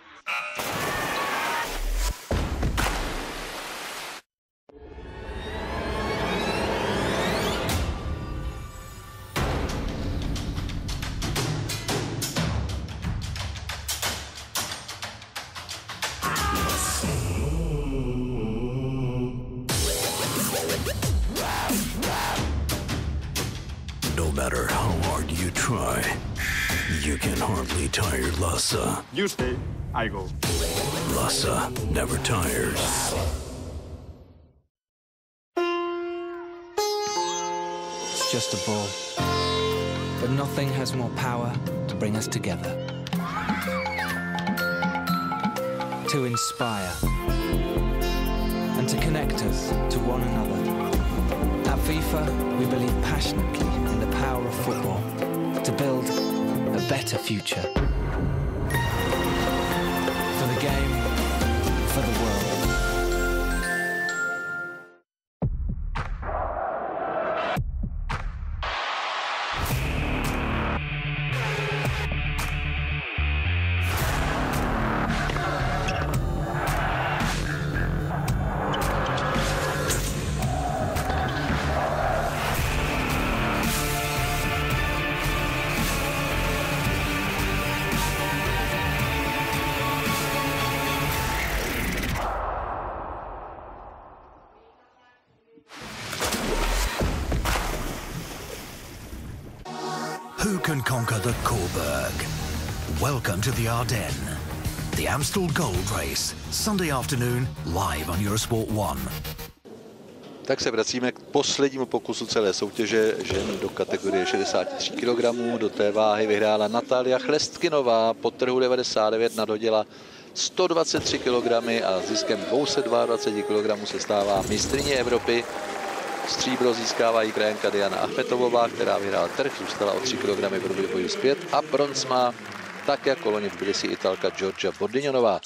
No matter how hard you try, you can hardly tire Lhasa. You stay, I go. Lhasa never tires. It's just a ball, but nothing has more power to bring us together. To inspire and to connect us to one another. That FIFA, we believe passionately in the power of football to build a better future. For the game, for the world. Who can conquer the Coburg? Welcome to the Ardennes. The Amstel Gold Race, Sunday afternoon, live on Eurosport one. Tak se vracíme k poslednímu pokusu celé soutěže žen do kategorie šedesát tři kilogramů. Do té váhy vyhrála Natália Chlestkinová, pod trhu devadesát devět nadhodila sto dvacet tři kilogramů a ziskem dvě stě dvacet dva kilogramů se stává mistryní Evropy. Stříbro získává jí krajanka Diana Achmetovová, která vyhrála trh, zůstala o tři kilogramy v dvojboji zpět, a bronz má tak jako loni v Tbilisi Italka Georgia Bordignonová.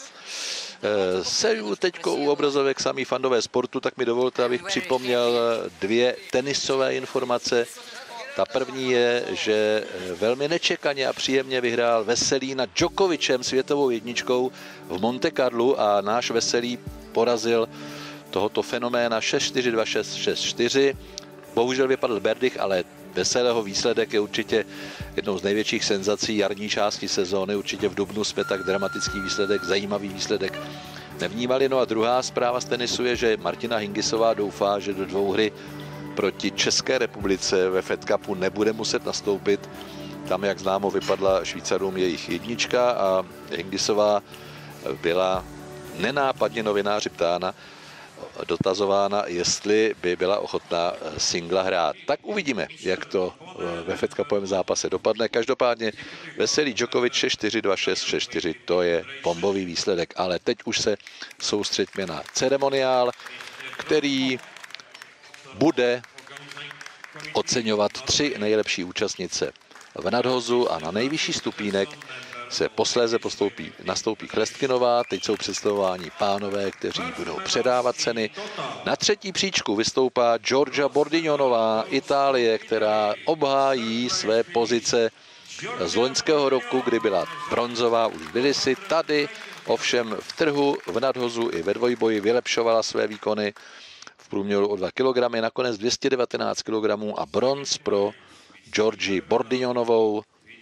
Jsem teď u obrazovek samý fandové sportu, tak mi dovolte, abych připomněl dvě tenisové informace. Ta první je, že velmi nečekaně a příjemně vyhrál Veselý nad Djokovicem, světovou jedničkou v Monte Carlu, a náš Veselý porazil tohoto fenoména šest čtyři dva šest šest čtyři. Bohužel vypadl Berdych, ale Veselého výsledek je určitě jednou z největších senzací jarní části sezóny. Určitě v dubnu jsme tak dramatický výsledek, zajímavý výsledek nevnímali. No a druhá zpráva z tenisu je, že Martina Hingisová doufá, že do dvouhry proti České republice ve Fed Cupu nebude muset nastoupit. Tam, jak známo, vypadla Švýcarům jejich jednička a Hingisová byla nenápadně novináři ptána, dotazována, jestli by byla ochotná singla hrát. Tak uvidíme, jak to ve Fed Cupovém zápase dopadne. Každopádně Veselý Djokovic šest čtyři dva šest šest čtyři, to je bombový výsledek, ale teď už se soustřeďme na ceremoniál, který bude oceňovat tři nejlepší účastnice v nadhozu, a na nejvyšší stupínek se posléze postoupí, nastoupí Chlestkinová. Teď jsou představováni pánové, kteří budou předávat ceny. Na třetí příčku vystoupá Georgia Bordignonová, Itálie, která obhájí své pozice z loňského roku, kdy byla bronzová už v Tbilisi. Tady ovšem v trhu, v nadhozu i ve dvojboji vylepšovala své výkony v průměru o dva kilogramy, nakonec dvě stě devatenáct kilogramů a bronz pro Georgii Bordignonovou.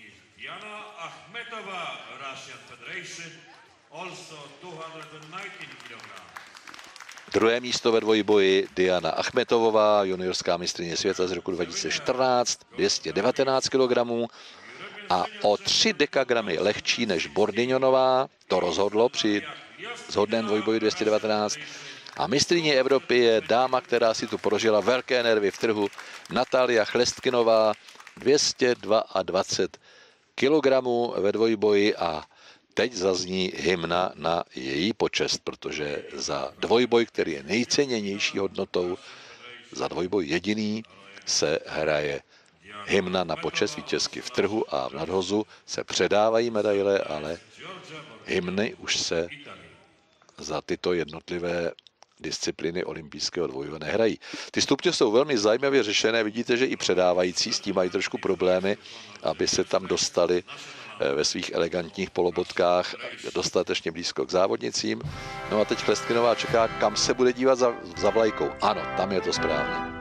Druhé místo ve dvojboji Diana Achmetovová, juniorská mistryně světa z roku dva tisíce čtrnáct, dvě stě devatenáct kilogramů a o tři dekagramy lehčí než Bordignonová. To rozhodlo při shodném dvojboji dvě stě devatenáct. A mistryně Evropy je dáma, která si tu prožila velké nervy v trhu, Natália Chlestkinová, dvě stě dvacet dva kilogramů ve dvojboji, a teď zazní hymna na její počest, protože za dvojboj, který je nejcennější hodnotou, za dvojboj jediný se hraje hymna na počest vítězky. V trhu a v nadhozu se předávají medaile, ale hymny už se za tyto jednotlivé disciplíny olympijského dvojboje nehrají. Ty stupně jsou velmi zajímavě řešené, vidíte, že i předávající s tím mají trošku problémy, aby se tam dostali ve svých elegantních polobotkách dostatečně blízko k závodnicím. No a teď Chlestkinová čeká, kam se bude dívat za, za vlajkou. Ano, tam je to správně.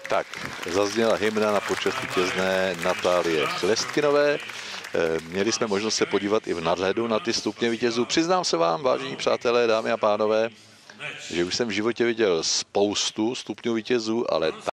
Tak, zazněla hymna na počest vítězné Natálie Chlestkynové. Měli jsme možnost se podívat i v nadhledu na ty stupně vítězů. Přiznám se vám, vážení přátelé, dámy a pánové, že už jsem v životě viděl spoustu stupňů vítězů, ale